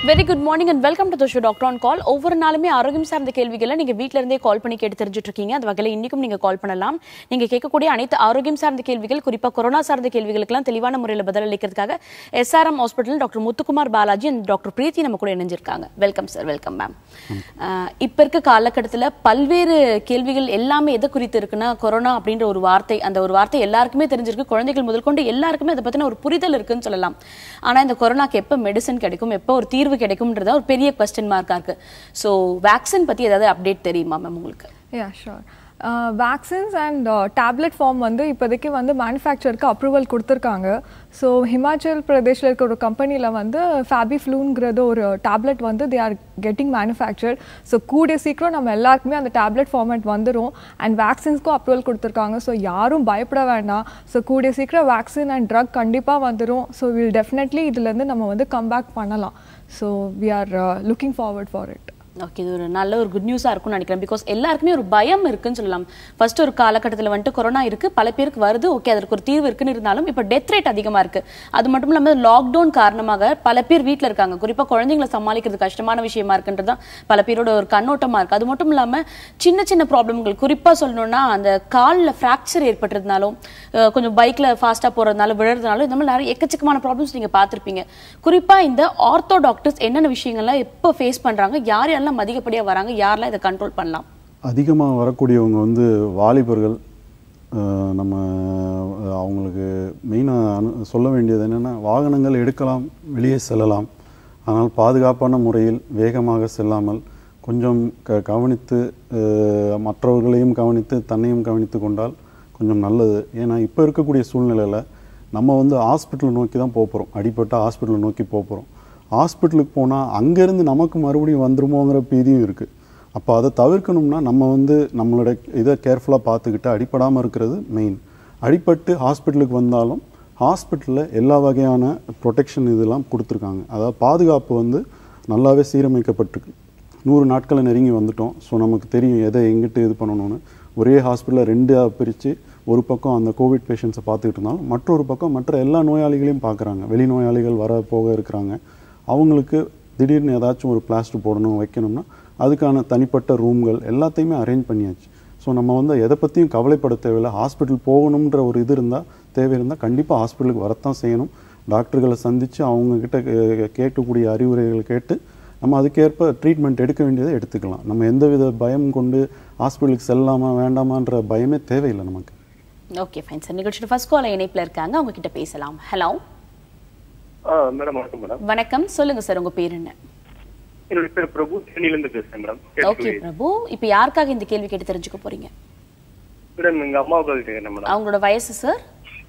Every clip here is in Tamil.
Very good morning and welcome to the show Doctor on Call. ஒவ்வொரு நாளுமே ஆரோக்கியம் சார்ந்த கேள்விகளை நீங்க வீட்ல இருந்தே கால் பண்ணி கேட்டு தெரிஞ்சிட்டு இருக்கீங்க. அந்த வகையில இன்னைக்கும் நீங்க கால் பண்ணலாம். நீங்க கேட்கக்கூடிய அனைத்து ஆரோக்கியம் சார்ந்த கேள்விகள், குறிப்பா கொரோனா சார்ந்த கேள்விகளுக்கெல்லாம் தெளிவான முறையில் பதில் அளிக்கிறதுக்காக SRM hospital doctor Muthukumar Balaji and doctor Preethi நம்ம கூட இணைஞ்சிருக்காங்க. Welcome sir, welcome ma'am. இப்ப இருக்க காலகட்டத்தில் பல்வேறு கேள்விகள் எல்லாமே எதை குறித்து இருக்குன்னா, கொரோனா அப்படின்ற ஒரு வார்த்தை, அந்த ஒரு வார்த்தை எல்லாருக்குமே தெரிஞ்சிருக்கு. குழந்தைகள் முதல் கொண்டு எல்லாருக்குமே அதை பத்தின ஒரு புரிதல் இருக்குன்னு சொல்லலாம். ஆனா இந்த கொரோனாக்கு எப்ப மெடிசன் கிடைக்கும், எப்போ ஒரு தீர்வு கிடைக்கும்ன்றதா ஒரு பெரிய क्वेश्चन மார்க்கா இருக்கு. சோ வேக்சின் பத்தி ஏதாவது அப்டேட் தெரியுமா மேம் உங்களுக்கு? Yeah, sure. Vaccines and tablet form வந்து இப்போதைக்கு வந்து மேனுஃபேக்சருக்கு அப்ரூவல் கொடுத்துருக்காங்க. ஸோ ஹிமாச்சல் பிரதேஷில் இருக்க ஒரு கம்பெனியில் வந்து ஃபேபிஃப்ளூங்கிறது ஒரு டேப்லெட் வந்து they are getting manufactured. So கூடிய சீக்கிரம் நம்ம எல்லாருக்குமே அந்த டேப்லெட் ஃபார்மேட் வந்துடும். அண்ட் வேக்சின்ஸ்க்கும் அப்ரூவல் கொடுத்துருக்காங்க. ஸோ யாரும் பயப்பட வேண்டாம். ஸோ கூடிய சீக்கிரம் வேக்சின் அண்ட் ட்ரக் கண்டிப்பாக வந்துடும். ஸோ வில் டெஃபினெட்லி இதுலேருந்து நம்ம வந்து கம்பேக் பண்ணலாம். So we are looking forward for it. Okay, இது ஒரு நல்ல ஒரு குட் நியூஸாக இருக்கும்னு நினைக்கிறேன். பிகாஸ் எல்லாருக்குமே ஒரு பயம் இருக்குன்னு சொல்லலாம். ஃபர்ஸ்ட் ஒரு காலகட்டத்தில் வந்துட்டு கொரோனா இருக்குது, பல பேருக்கு வருது, ஓகே அதற்கு ஒரு தீர்வு இருக்குன்னு இருந்தாலும் இப்போ டெத் ரேட் அதிகமாக இருக்குது. அது மட்டும் இல்லாமல் லாக்டவுன் காரணமாக பல பேர் வீட்டில் இருக்காங்க. குறிப்பாக குழந்தைங்களை சமாளிக்கிறது கஷ்டமான விஷயமா இருக்குன்றது தான் பல பேரோட ஒரு கண்ணோட்டமாக இருக்குது. அது மட்டும் இல்லாமல் சின்ன சின்ன ப்ராப்ளம்கள், குறிப்பாக சொல்லணும்னா அந்த காலில் ஃப்ராக்சர் ஏற்பட்டதுனாலும், கொஞ்சம் பைக்கில் ஃபாஸ்ட்டாக போகிறதுனால விழுறதுனாலும், இந்த மாதிரி நிறைய எக்கச்சக்கமான ப்ராப்ளம்ஸ் நீங்கள் பார்த்துருப்பீங்க. குறிப்பாக இந்த ஆர்த்தோ டாக்டர்ஸ் என்னென்ன விஷயங்கள்லாம் எப்போ ஃபேஸ் பண்ணுறாங்க, யார் யாரெல்லாம் அதிகப்படியாக வராங்க, யாரெல்லாம் இதை கண்ட்ரோல் பண்ணலாம்? அதிகமாக வரக்கூடியவங்க வந்து வாலிபர்கள். நம்ம அவங்களுக்கு மெயினாக சொல்ல வேண்டியது என்னென்னா, வாகனங்கள் எடுக்கலாம், வெளியே செல்லலாம், ஆனால் பாதுகாப்பான முறையில் வேகமாக செல்லாமல் கொஞ்சம் கவனித்து, மற்றவர்களையும் கவனித்து தன்னையும் கவனித்து கொண்டால் கொஞ்சம் நல்லது. ஏன்னா இப்போ இருக்கக்கூடிய சூழ்நிலையில் நம்ம வந்து ஹாஸ்பிட்டல் நோக்கி தான் போகிறோம். அடிப்பட்ட ஹாஸ்பிட்டலை நோக்கி போகிறோம். ஹாஸ்பிட்டலுக்கு போனால் அங்கேருந்து நமக்கு மறுபடியும் வந்துருமோங்கிற பீதியும் இருக்குது. அப்போ அதை தவிர்க்கணும்னா நம்ம வந்து நம்மளோட இதை கேர்ஃபுல்லாக பார்த்துக்கிட்டு அடிப்படாமல் இருக்கிறது மெயின். அடிப்பட்டு ஹாஸ்பிட்டலுக்கு வந்தாலும் ஹாஸ்பிட்டலில் எல்லா வகையான ப்ரொடெக்ஷன் இதெல்லாம் கொடுத்துருக்காங்க. அதாவது பாதுகாப்பு வந்து நல்லாவே சீரமைக்கப்பட்டிருக்கு. 100 நாட்களை நெருங்கி வந்துட்டோம். ஸோ நமக்கு தெரியும் எதை எங்கிட்டு இது பண்ணணும்னு. ஒரே ஹாஸ்பிட்டலில் 2 பிரித்து ஒரு பக்கம் அந்த கோவிட் பேஷண்ட்ஸை பார்த்துக்கிட்டு இருந்தாலும் மற்றொரு பக்கம் மற்ற எல்லா நோயாளிகளையும் பார்க்குறாங்க. வெளி நோயாளிகள் வர போக இருக்கிறாங்க. அவங்களுக்கு திடீர்னு ஏதாச்சும் ஒரு பிளாஸ்டர் போடணும், வைக்கணும்னா அதுக்கான தனிப்பட்ட ரூம்கள் எல்லாத்தையுமே அரேஞ்ச் பண்ணியாச்சு. ஸோ நம்ம வந்து எதை பற்றியும் கவலைப்பட தேவையில்லை. ஹாஸ்பிட்டல் போகணுன்ற ஒரு இது இருந்தால், தேவை இருந்தால் கண்டிப்பாக ஹாஸ்பிட்டலுக்கு வரத்தான் செய்யணும். டாக்டர்களை சந்தித்து அவங்கக்கிட்ட கேட்கக்கூடிய அறிவுரைகள் கேட்டு நம்ம அதுக்கேற்ப ட்ரீட்மெண்ட் எடுக்க வேண்டியதை எடுத்துக்கலாம். நம்ம எந்தவித பயம் கொண்டு ஹாஸ்பிட்டலுக்கு செல்லாமா வேண்டாமான்ற பயமே தேவையில்லை நமக்கு. Okay fine sir. நிகழ்ச்சியோட ஃபர்ஸ்ட் கால் இணைப்பில் இருக்காங்க, அவங்க கிட்ட பேசலாம். Hello madam. வணக்கம் மேடம். வணக்கம், சொல்லுங்க சார், உங்க பேர் என்ன? என்னோட பேர் பிரபு, சென்னையிலிருந்து பேசுறேன் மேடம். ஓகே பிரபு, இப்போ யாருக்காக இந்த கேள்வி கேட்டு தெரிஞ்சுக்க போறீங்க? மேடம் எங்க அம்மாவுக்காக கேக்குறேன் மேடம். அவங்களோட வயசு சார்?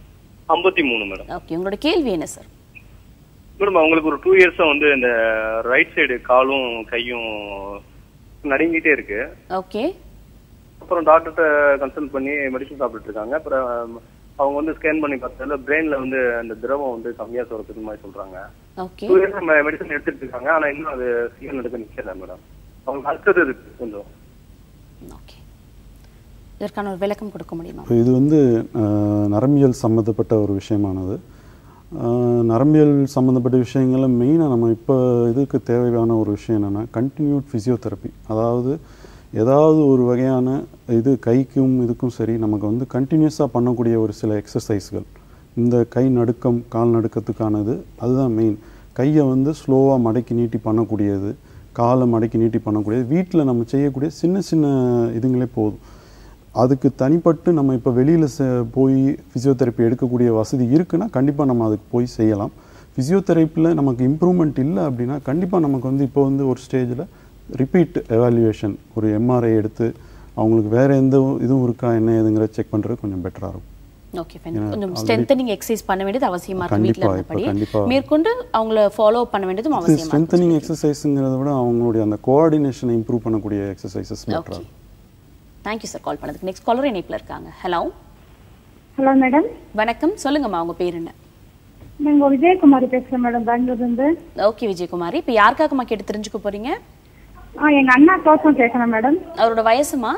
53 மேடம். ஓகே, உங்களோட கேள்வி என்ன சார்? மேடம் அவங்களுக்கு ஒரு 2 இயர்ஸா வந்து இந்த ரைட் சைடு காலும் கையும் நடுங்கிட்டே இருக்கு. ஓகே. அப்புறம் டாக்டர்கிட்ட கன்சல்ட் பண்ணி மெடிசன் சாப்பிட்டு இருக்காங்க. அப்புறம் அவங்க வந்து ஸ்கேன் பண்ணி பார்த்ததுல பிரெயின்ல வந்து அந்த திரவம் வந்து கம்மியா சுரக்குது மாதிரி சொல்றாங்க. ஓகே. 2 இயர்ஸ் மெடிசன் எடுத்துட்டு இருக்காங்க. ஆனா இன்னும் அது சீக்கிரம் எடுக்க நிக்கல மேடம். அவங்க அடுத்தது இருக்கு கொஞ்சம். ஓகே, இதற்கான ஒரு விளக்கம் கொடுக்க முடியுமா? இது வந்து நரம்பியல் சம்மந்தப்பட்ட ஒரு விஷயமானது. நரம்பியல் சம்மந்தப்பட்ட விஷயங்களில் மெயினாக நம்ம இப்போ இதுக்கு தேவையான ஒரு விஷயம் என்னென்னா, கண்டினியூட் ஃபிசியோதெரப்பி. அதாவது ஏதாவது ஒரு வகையான இது கைக்கும் இதுக்கும் சரி, நமக்கு வந்து கண்டினியூஸாக பண்ணக்கூடிய ஒரு சில எக்ஸசைஸ்கள். இந்த கை நடுக்கம், கால் நடுக்கத்துக்கானது அதுதான் மெயின். கையை வந்து ஸ்லோவாக மடக்கி நீட்டி பண்ணக்கூடியது, காலை மடக்கி நீட்டி பண்ணக்கூடியது, வீட்டில் நம்ம செய்யக்கூடிய சின்ன சின்ன இதுங்களே போதும். அதுக்கு தனிப்பட்டு நம்ம இப்போ வெளியில் போய் ஃபிசியோதெரப்பி எடுக்கக்கூடிய வசதி இருக்குன்னா கண்டிப்பாக நம்ம அதுக்கு போய் செய்யலாம். ஃபிசியோதெரப்பியில் நமக்கு இம்ப்ரூவ்மெண்ட் இல்லை அப்படின்னா கண்டிப்பாக நமக்கு வந்து இப்போ வந்து ஒரு ஸ்டேஜில் ரிப்பீட் எவாலுவேஷன், ஒரு எம்ஆர்ஐ எடுத்து அவங்களுக்கு வேறு எந்த இதுவும் இருக்கா என்ன ஏதுங்கிற செக் பண்ணுறது கொஞ்சம் பெட்டராக இருக்கும். Okay fine. கொஞ்சம் ஸ்ட்ரென்தனிங் எக்ஸசைஸ் பண்ண வேண்டியது அவசியமா இருக்கு. வீட்ல இருந்தபடி மேற்கொண்டு அவங்கள ஃபாலோ பண்ண வேண்டியதும் அவசியமா இருக்கு. ஸ்ட்ரென்தனிங் எக்ஸசைஸ்ங்கிறத விட அவங்களுடைய அந்த கோஆர்டினேஷனை இம்ப்ரூவ் பண்ணக்கூடிய எக்ஸசைசஸ் பெட்டரா. தேங்க் யூ சார் கால் பண்ணதுக்கு. நெக்ஸ்ட் காலர் இணைப்பில் இருக்காங்க. ஹலோ. Hello madam. வணக்கம், சொல்லுங்கம்மா, உங்க பேர் என்ன? நாங்க விஜயகுமாரி பேசுறேன் மேடம், பெங்களூர்ல இருந்து. ஓகே விஜயகுமாரி, இப்போ யாருக்காகமா கேட்டு தெரிஞ்சுக்க போறீங்க? எங்க அண்ணா கோசம் கேட்கணும் மேடம். அவரோட வயசுமா?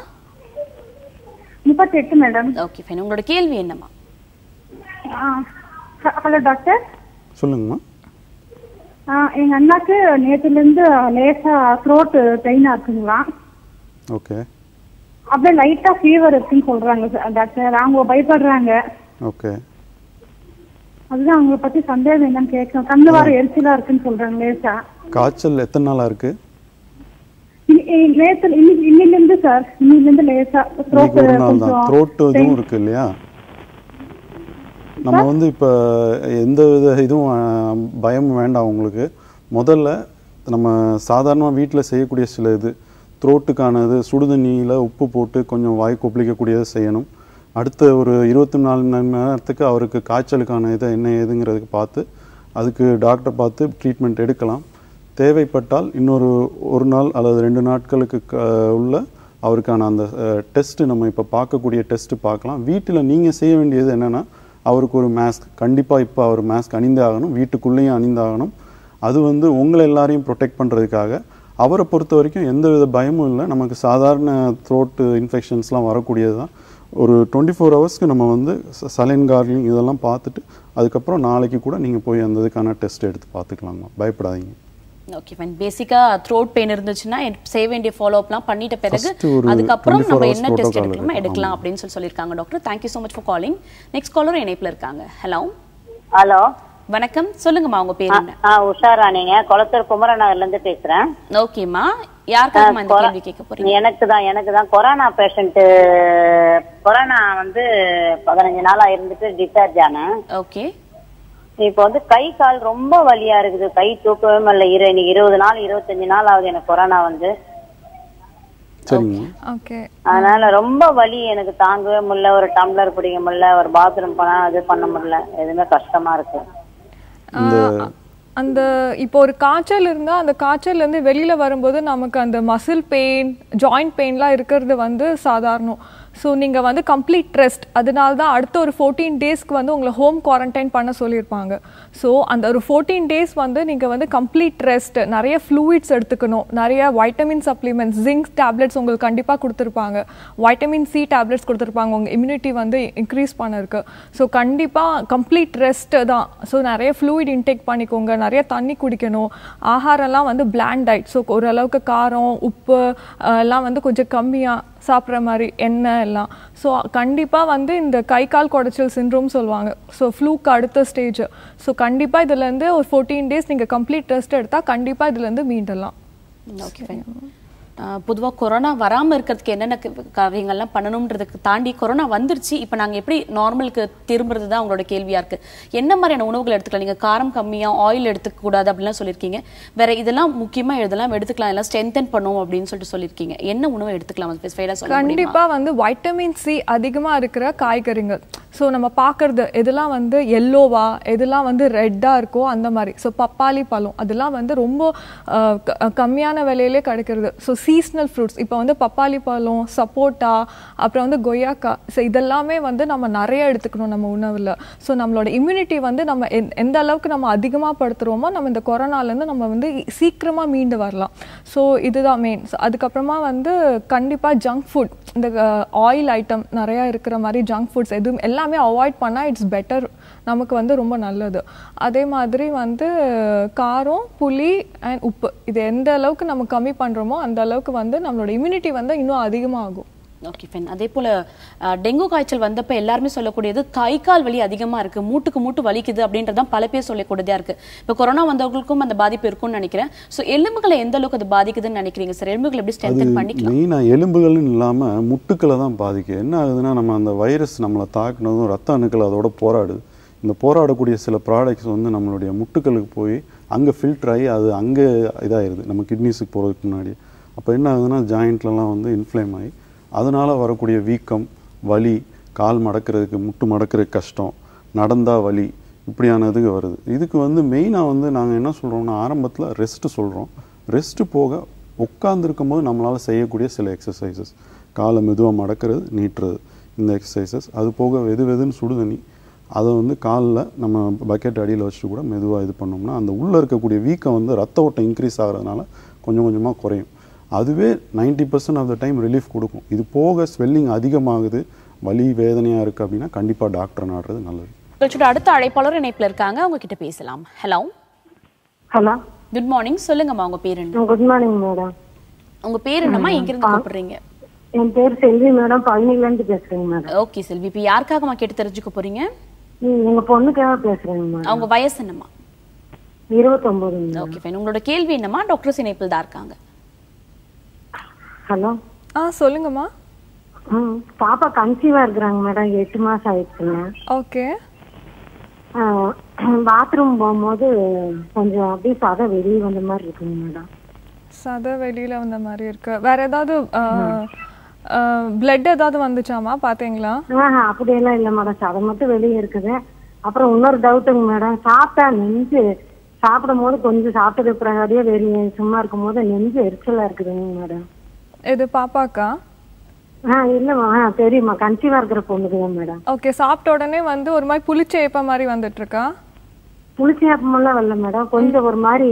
38 மேடம். Okay fine. உங்களோட கேள்வி என்னம்மா? Hello doctor. சொல்லுங்கம்மா. எங்க அண்ணாக்கு நேத்துல இருந்து லேசா த்ரோட் பெயினா இருக்குங்களா? ஓகே. அப்படியே லைட்டா ஃபீவர் இருக்குன்னு சொல்றாங்க டாக்டர். அவங்க பயப்படுறாங்க. ஓகே. அதுதான் அவங்கள பத்தி சந்தேகம் என்னன்னு கேட்கணும். கண்ணு வர எரிச்சலா இருக்குன்னு சொல்றாங்க லேசா. காய்ச்சல் எத்தனை நாளா இருக்கு? இன்னிலிருந்து சார், இன்னிலிருந்து லேசா த்ரோட் ஒரு நாள் தான். த்ரோட் இதுவும் இருக்கு இல்லையா? நம்ம வந்து இப்போ எந்த வித இதுவும் பயமும் வேண்டாம் உங்களுக்கு. முதல்ல நம்ம சாதாரணமாக வீட்டில் செய்யக்கூடிய சில இது த்ரோட்டுக்கானது சுடுதண்ணியில் உப்பு போட்டு கொஞ்சம் வாய் கொப்பளிக்கக்கூடியதை செய்யணும். அடுத்த ஒரு 24 மணி நேரத்துக்கு அவருக்கு காய்ச்சலுக்கான இதை என்ன ஏதுங்கிறதுக்கு பார்த்து அதுக்கு டாக்டரை பார்த்து ட்ரீட்மெண்ட் எடுக்கலாம். தேவைப்பட்டால் இன்னொரு ஒரு நாள் அல்லது 2 நாட்களுக்கு உள்ள அவருக்கான அந்த டெஸ்ட்டு நம்ம இப்போ பார்க்கக்கூடிய டெஸ்ட்டு பார்க்கலாம். வீட்டில் நீங்கள் செய்ய வேண்டியது என்னென்னா அவருக்கு ஒரு மாஸ்க் கண்டிப்பாக இப்போ அவர் மாஸ்க் அணிந்தே ஆகணும், வீட்டுக்குள்ளேயும் அணிந்தாகணும். அது வந்து உங்களை எல்லாரையும் ப்ரொடெக்ட் பண்ணுறதுக்காக. அவரை பொறுத்த வரைக்கும் எந்த வித பயமும் இல்லை. நமக்கு சாதாரண த்ரோட்டு இன்ஃபெக்ஷன்ஸ்லாம் வரக்கூடியது தான். ஒரு 24 ஹவர்ஸ்க்கு நம்ம வந்து சலைன் கார்லிங் இதெல்லாம் பார்த்துட்டு அதுக்கப்புறம் நாளைக்கு கூட நீங்கள் போய் அந்த இதுக்கான டெஸ்ட் எடுத்து பார்த்துக்கலாமா, பயப்படாதீங்க. Okay fine. பேசிக்கா த்ரோட் பெயின் இருந்துச்சுன்னா செய்ய வேண்டிய ஃபாலோ அப்லாம் பண்ணிட்ட பிறகு அதுக்கப்புறம் நம்ம என்ன டெஸ்ட் எடுக்கலாமோ எடுக்கலாம் அப்படின்னு சொல்லியிருக்காங்க doctor. Thank you so much for calling. Next caller இணைப்பில் இருக்காங்க. ஹலோ வணக்கம், சொல்லுங்கம்மா உங்க பேர் என்ன? உஷாராணிங்க, குளத்தூர் குமரநகர்ல இருந்து பேசுறேன். ஓகேம்மா, யாருக்காக இந்த கேள்வி கேட்க போறீங்க? எனக்கு தான் கொரோனா பேஷண்ட். கொரோனா வந்து 15 நாளா இருந்துட்டு டிஸ்சார்ஜ் ஆனேன். ஓகே. இப்போ வந்து கை கால் ரொம்ப வலியா இருக்குது, கை தூக்கவே முடியல. இன்னைக்கு 20 நாள் 25 நாள் ஆகுது எனக்கு கொரோனா வந்து. அதனால ரொம்ப வலி எனக்கு தாங்கவே முடியல. ஒரு டம்ளர் பிடிக்க முடியல, ஒரு பாத்ரூம் போனா அது பண்ண முடியல, எதுவுமே கஷ்டமா இருக்கு. அந்த இப்போ ஒரு காய்ச்சல் இருந்தால் அந்த காய்ச்சல்லேருந்து வெளியில் வரும்போது நமக்கு அந்த மசில் பெயின், ஜாயிண்ட் பெயின்லாம் இருக்கிறது வந்து சாதாரணம். ஸோ நீங்கள் வந்து கம்ப்ளீட் ரெஸ்ட், அதனால தான் அடுத்த ஒரு 14 டேஸ்க்கு வந்து உங்களை ஹோம் குவாரண்டைன் பண்ண சொல்லியிருப்பாங்க. ஸோ அந்த ஒரு 14 டேஸ் வந்து நீங்கள் வந்து கம்ப்ளீட் ரெஸ்ட், நிறைய ஃப்ளூயிட்ஸ் எடுத்துக்கணும், நிறைய வைட்டமின் சப்ளிமெண்ட்ஸ், ஜிங்க் டேப்லெட்ஸ் உங்களுக்கு கண்டிப்பாக கொடுத்துருப்பாங்க, வைட்டமின் சி டேப்லெட்ஸ் கொடுத்துருப்பாங்க உங்கள் இம்யூனிட்டி வந்து இன்க்ரீஸ் பண்ணிருக்கு. ஸோ கண்டிப்பாக கம்ப்ளீட் ரெஸ்ட்டு தான். ஸோ நிறைய ஃப்ளூயிட் இன்டேக் பண்ணிக்கோங்க, நிறைய தண்ணி குடிக்கணும், ஆகாரம்லாம் வந்து பிளாண்ட் டயட். ஸோ ஓரளவுக்கு காரம் உப்பு எல்லாம் வந்து கொஞ்சம் கம்மியாக சாப்பிட்ற மாதிரி, எண்ணெய் எல்லாம். ஸோ கண்டிப்பாக வந்து இந்த கை கால் குடைச்சல் சிண்ட்ரோம் சொல்லுவாங்க. ஸோ ஃப்ளூக்கு அடுத்த ஸ்டேஜ். ஸோ கண்டிப்பாக இதுலேருந்து ஒரு 14 டேஸ் நீங்கள் கம்ப்ளீட் ரெஸ்ட் எடுத்தால் கண்டிப்பாக இதுலேருந்து மீண்டலாம். ஓகே. பொதுவாக கொரோனா வராமல் இருக்கிறதுக்கு என்னென்ன காரியங்கள்லாம் பண்ணணுன்றதுக்கு தாண்டி கொரோனா வந்துருச்சு, இப்போ நாங்கள் எப்படி நார்மலுக்கு திரும்புறது தான் உங்களோட கேள்வியாக இருக்குது. என்ன மாதிரியான உணவுகள் எடுத்துக்கலாம்? நீங்கள் காரம் கம்மியாக, ஆயில் எடுத்துக்கூடாது அப்படிலாம் சொல்லியிருக்கீங்க. வேறு இதெல்லாம் முக்கியமாக இதெல்லாம் எடுத்துக்கலாம், எல்லாம் ஸ்ட்ரென்தன் பண்ணும் அப்படின்னு சொல்லியிருக்கீங்க. என்ன உணவு எடுத்துக்கலாம்? கண்டிப்பாக வந்து வைட்டமின் சி அதிகமாக இருக்கிற காய்கறிகள். ஸோ நம்ம பார்க்குறது எதெல்லாம் வந்து எல்லோவா, எதெல்லாம் வந்து ரெட்டாக இருக்கோ அந்த மாதிரி. ஸோ பப்பாளி பழம் அதெல்லாம் வந்து ரொம்ப கம்மியான விலையிலே கிடைக்கிறது. ஸோ சீஸ்னல் ஃப்ரூட்ஸ், இப்போ வந்து பப்பாளி பழம், சப்போட்டா, அப்புறம் வந்து கொய்யாக்கா, ஸோ இதெல்லாமே வந்து நம்ம நிறைய எடுத்துக்கணும் நம்ம உணவில். ஸோ நம்மளோட இம்யூனிட்டி வந்து நம்ம எந்த அளவுக்கு நம்ம அதிகமாக படுத்துகிறோமோ நம்ம இந்த கொரோனாலேருந்து நம்ம வந்து சீக்கிரமாக மீண்டு வரலாம். ஸோ இதுதான் மெயின். ஸோ அதுக்கப்புறமா வந்து கண்டிப்பாக ஜங்க் ஃபுட், இந்த ஆயில் ஐட்டம் நிறையா இருக்கிற மாதிரி ஜங்க் ஃபுட்ஸ் எதுவும் எல்லாமே அவாய்ட் பண்ணால் இட்ஸ் பெட்டர், நமக்கு வந்து ரொம்ப நல்லது. அதே மாதிரி வந்து காரம், புளி அண்ட் உப்பு, இது எந்த அளவுக்கு நம்ம கம்மி பண்ணுறோமோ அந்த அளவுக்கு வந்து நம்மளோட இம்யூனிட்டி வந்து இன்னும் அதிகமாகும். Okay fine. அதே போல் டெங்கு காய்ச்சல் வந்தப்போ எல்லாருமே சொல்லக்கூடியது கை கால் வலி அதிகமாக இருக்குது, மூட்டுக்கு மூட்டு வலிக்குது அப்படின்றதான் பல பேர் சொல்லக்கூடியதாக இருக்குது. இப்போ கொரோனா வந்தவங்களுக்கும் அந்த பாதிப்பு இருக்கும்னு நினைக்கிறேன். ஸோ எலும்புகளை எந்த அளவுக்கு அது பாதிக்குதுன்னு நினைக்கிறீங்க சார்? எலும்புகள் எப்படி ஸ்ட்ரென்தன் பண்ணிக்கலாம்? மெயினாக எலும்புகள்னு இல்லாமல் முட்டுக்களை தான் பாதிக்கும். என்ன ஆகுதுன்னா, நம்ம அந்த வைரஸ் நம்மளை தாக்குனதும் ரத்த அணுக்கள் அதோட போராடுது. இந்த போராடக்கூடிய சில ப்ராடக்ட்ஸ் வந்து நம்மளுடைய முட்டுக்களுக்கு போய் அங்கே ஃபில்டர் ஆகி அது அங்கே இதாகிடுது நம்ம கிட்னிஸுக்கு போகிறதுக்கு முன்னாடி. அப்போ என்ன ஆகுதுன்னா, ஜாயிண்ட்லலாம் வந்து இன்ஃப்ளேம் ஆகி அதனால் வரக்கூடிய வீக்கம், வலி, கால் மடக்கிறதுக்கு, முட்டு மடக்கிறதுக்கு கஷ்டம், நடந்தால் வலி, இப்படியானதுக்கு வருது. இதுக்கு வந்து மெயினாக வந்து நாங்கள் என்ன சொல்கிறோம்னா, ஆரம்பத்தில் ரெஸ்ட்டு சொல்கிறோம். ரெஸ்ட்டு போக உட்காந்துருக்கும் போது நம்மளால் செய்யக்கூடிய சில எக்ஸசைசஸ், காலை மெதுவாக மடக்கிறது, நீட்டுறது, இந்த எக்ஸசைசஸ். அது போக வெதுன்னு சுடுதண்ணி, அதை வந்து காலில் நம்ம பக்கெட் அடியில் வச்சுட்டு கூட மெதுவாக இது பண்ணோம்னா அந்த உள்ளே இருக்கக்கூடிய வீக்கம் வந்து ரத்த ஓட்டம் இன்க்ரீஸ் ஆகிறதுனால கொஞ்சம் கொஞ்சமாக குறையும். அதுவே 90% ஆஃப் த டைம் ரிலீஃப் கொடுக்கும். இது போக ஸ்வெல்லிங் அதிகமாகுது, வலி வேதனையாக இருக்குது அப்படின்னா கண்டிப்பாக டாக்டர் நாடுறது நல்லது. அடுத்த அழைப்பாளர் இணைப்பில் இருக்காங்க, அவங்க கிட்ட பேசலாம். Hello, good morning. சொல்லுங்கம்மா உங்க பேர் என்ன? Good morning madam. உங்க பேர் என்னம்மா? எங்க இருந்து கூப்பிடுறீங்க? என் பேர் செல்வி மேடம், பழனில இருந்து பேசுறேங்க மேடம். ஓகே செல்வி, இப்போ யாருக்காகமா கேட்டு தெரிஞ்சுக்க போறீங்க? எங்க பொண்ணுக்காக பேசுறேங்க மேடம். அவங்க வயசு என்னம்மா? 29. Okay fine. உங்களோட கேள்வி என்னம்மா? டாக்டர்ஸ் இணைப்பில் தான் இருக்காங்க. ஹலோ. சொல்லுங்கம்மா. பாப்பா கன்சீவா இருக்கிறாங்க மேடம், 8 மாசம் ஆயிடுச்சுங்க. ஓகே. பாத்ரூம் போகும்போது கொஞ்சம் அப்படியே சதை வெளியே வந்த மாதிரி இருக்குங்க மேடம். சதை வெளியில வந்த மாதிரி இருக்கு. வேற ஏதாவது பிளட் ஏதாவது வந்துச்சாமா? பாத்தீங்களா? அப்படியெல்லாம் இல்லை மேடம், சதை மட்டும் வெளியே இருக்குது. அப்புறம் இன்னொரு டவுட்டுங்க மேடம், சாப்பிட்டா நெஞ்சு சாப்பிடும் போது கொஞ்சம் சாப்பிட்டது பிறகாடியே வெளியே சும்மா இருக்கும் போது நெஞ்சு எரிச்சலா இருக்குதுங்க மேடம். இது பாப்பாக்கா? இல்லம்மா, தெரியுமா, கன்சீவா இருக்கிற பொண்ணுக்குதான் மேடம். ஓகே. சாப்பிட்ட உடனே வந்து ஒரு மாதிரி புளிச்ச ஏப்ப மாதிரி வந்துட்டு இருக்கா? புளிச்ச ஏப்பமெல்லாம் வரல மேடம், கொஞ்சம் ஒரு மாதிரி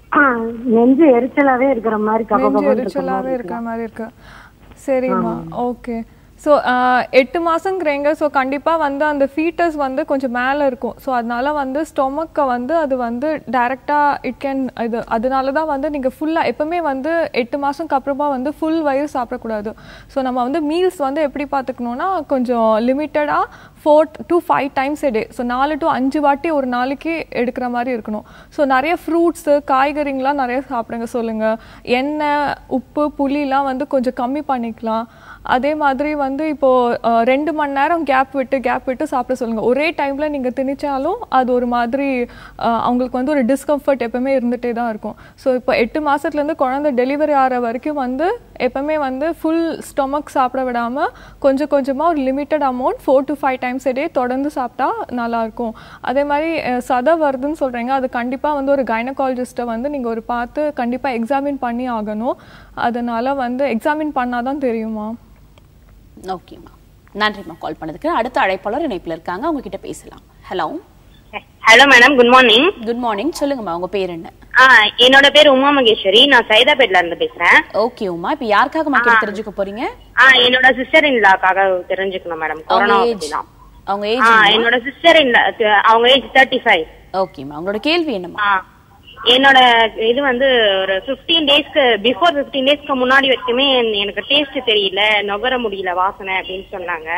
நெஞ்சு எரிச்சலாவே இருக்கிற மாதிரி, எரிச்சலாவே இருக்கிற மாதிரி இருக்கு. சரிம்மா, ஓகே. ஸோ 8 மாதங்கிறீங்க. ஸோ கண்டிப்பாக வந்து அந்த ஃபீட்டஸ் வந்து கொஞ்சம் மேலே இருக்கும். ஸோ அதனால வந்து ஸ்டொமக்கை வந்து அது வந்து டைரெக்டாக இட் கேன் இது அதனால தான் வந்து நீங்கள் ஃபுல்லாக எப்போவுமே வந்து 8 மாதத்துக்கு அப்புறமா வந்து ஃபுல் வயிறு சாப்பிடக்கூடாது. ஸோ நம்ம வந்து மீல்ஸ் வந்து எப்படி பார்த்துக்கணுன்னா கொஞ்சம் லிமிட்டடாக 4 to 5 times a day. So 4 to 5 வாட்டி ஒரு நாளைக்கு எடுக்கிற மாதிரி இருக்கணும். ஸோ நிறைய ஃப்ரூட்ஸு காய்கறிங்களாம் நிறைய சாப்பிடுங்க சொல்லுங்கள். எண்ணெய் உப்பு புளிலாம் வந்து கொஞ்சம் கம்மி பண்ணிக்கலாம். அதே மாதிரி வந்து இப்போது 2 மணி நேரம் கேப் விட்டு சாப்பிட சொல்லுங்கள். ஒரே டைமில் நீங்கள் திணிச்சாலும் அது ஒரு மாதிரி அவங்களுக்கு வந்து ஒரு டிஸ்கம்ஃபர்ட் எப்போவுமே இருந்துகிட்டே தான் இருக்கும். ஸோ இப்போ 8 மாதத்துலேருந்து குழந்தை டெலிவரி ஆகிற வரைக்கும் வந்து எப்போவுமே வந்து ஃபுல் ஸ்டொமக் சாப்பிட விடாமல் கொஞ்சம் கொஞ்சமாக ஒரு limited amount 4 to 5 times a day தொடர்ந்து சாப்பிட்டா நல்லாயிருக்கும். அதே மாதிரி சதை வருதுன்னு சொல்கிறீங்க, அது கண்டிப்பாக வந்து ஒரு கைனகாலஜிஸ்ட்டை வந்து நீங்கள் ஒரு பார்த்து கண்டிப்பாக எக்ஸாமின் பண்ணி ஆகணும். அதனால் வந்து எக்ஸாமின் பண்ணால் தான் தெரியுமா. ஓகேம்மா, நன்றிம்மா கால் பண்ணதுக்கு. அடுத்த அழைப்பாளர் இணைப்பில் இருக்காங்க, அவங்க கிட்ட பேசலாம். Hello. Hello madam, good morning. Good morning. சொல்லுங்கம்மா உங்க பேர் என்ன? என்னோட பேர் உமா மகேஸ்வரி, நான் சைதாபேட்ல இருந்து பேசுறேன். ஓகே உமா, இப்போ யாருக்காக கேட்டு தெரிஞ்சுக்க போறீங்க? என்னோட சிஸ்டர் இன் லாக்காக தெரிஞ்சுக்கணும் மேடம். கொரோனா பத்தி தான். அவங்க ஏஜ்? என்னோட சிஸ்டர் இன் அவங்க ஏஜ் 35. ஓகேம்மா, உங்களோட கேள்வி என்னம்மா? என்னோட இது வந்து ஒரு 15 டேஸ்க்கு பிஃபோர் 15 டேஸ்க்கு முன்னாடி வரைக்குமே எனக்கு டேஸ்ட் தெரியல, நுகர முடியல வாசனை அப்படின்னு சொன்னாங்க.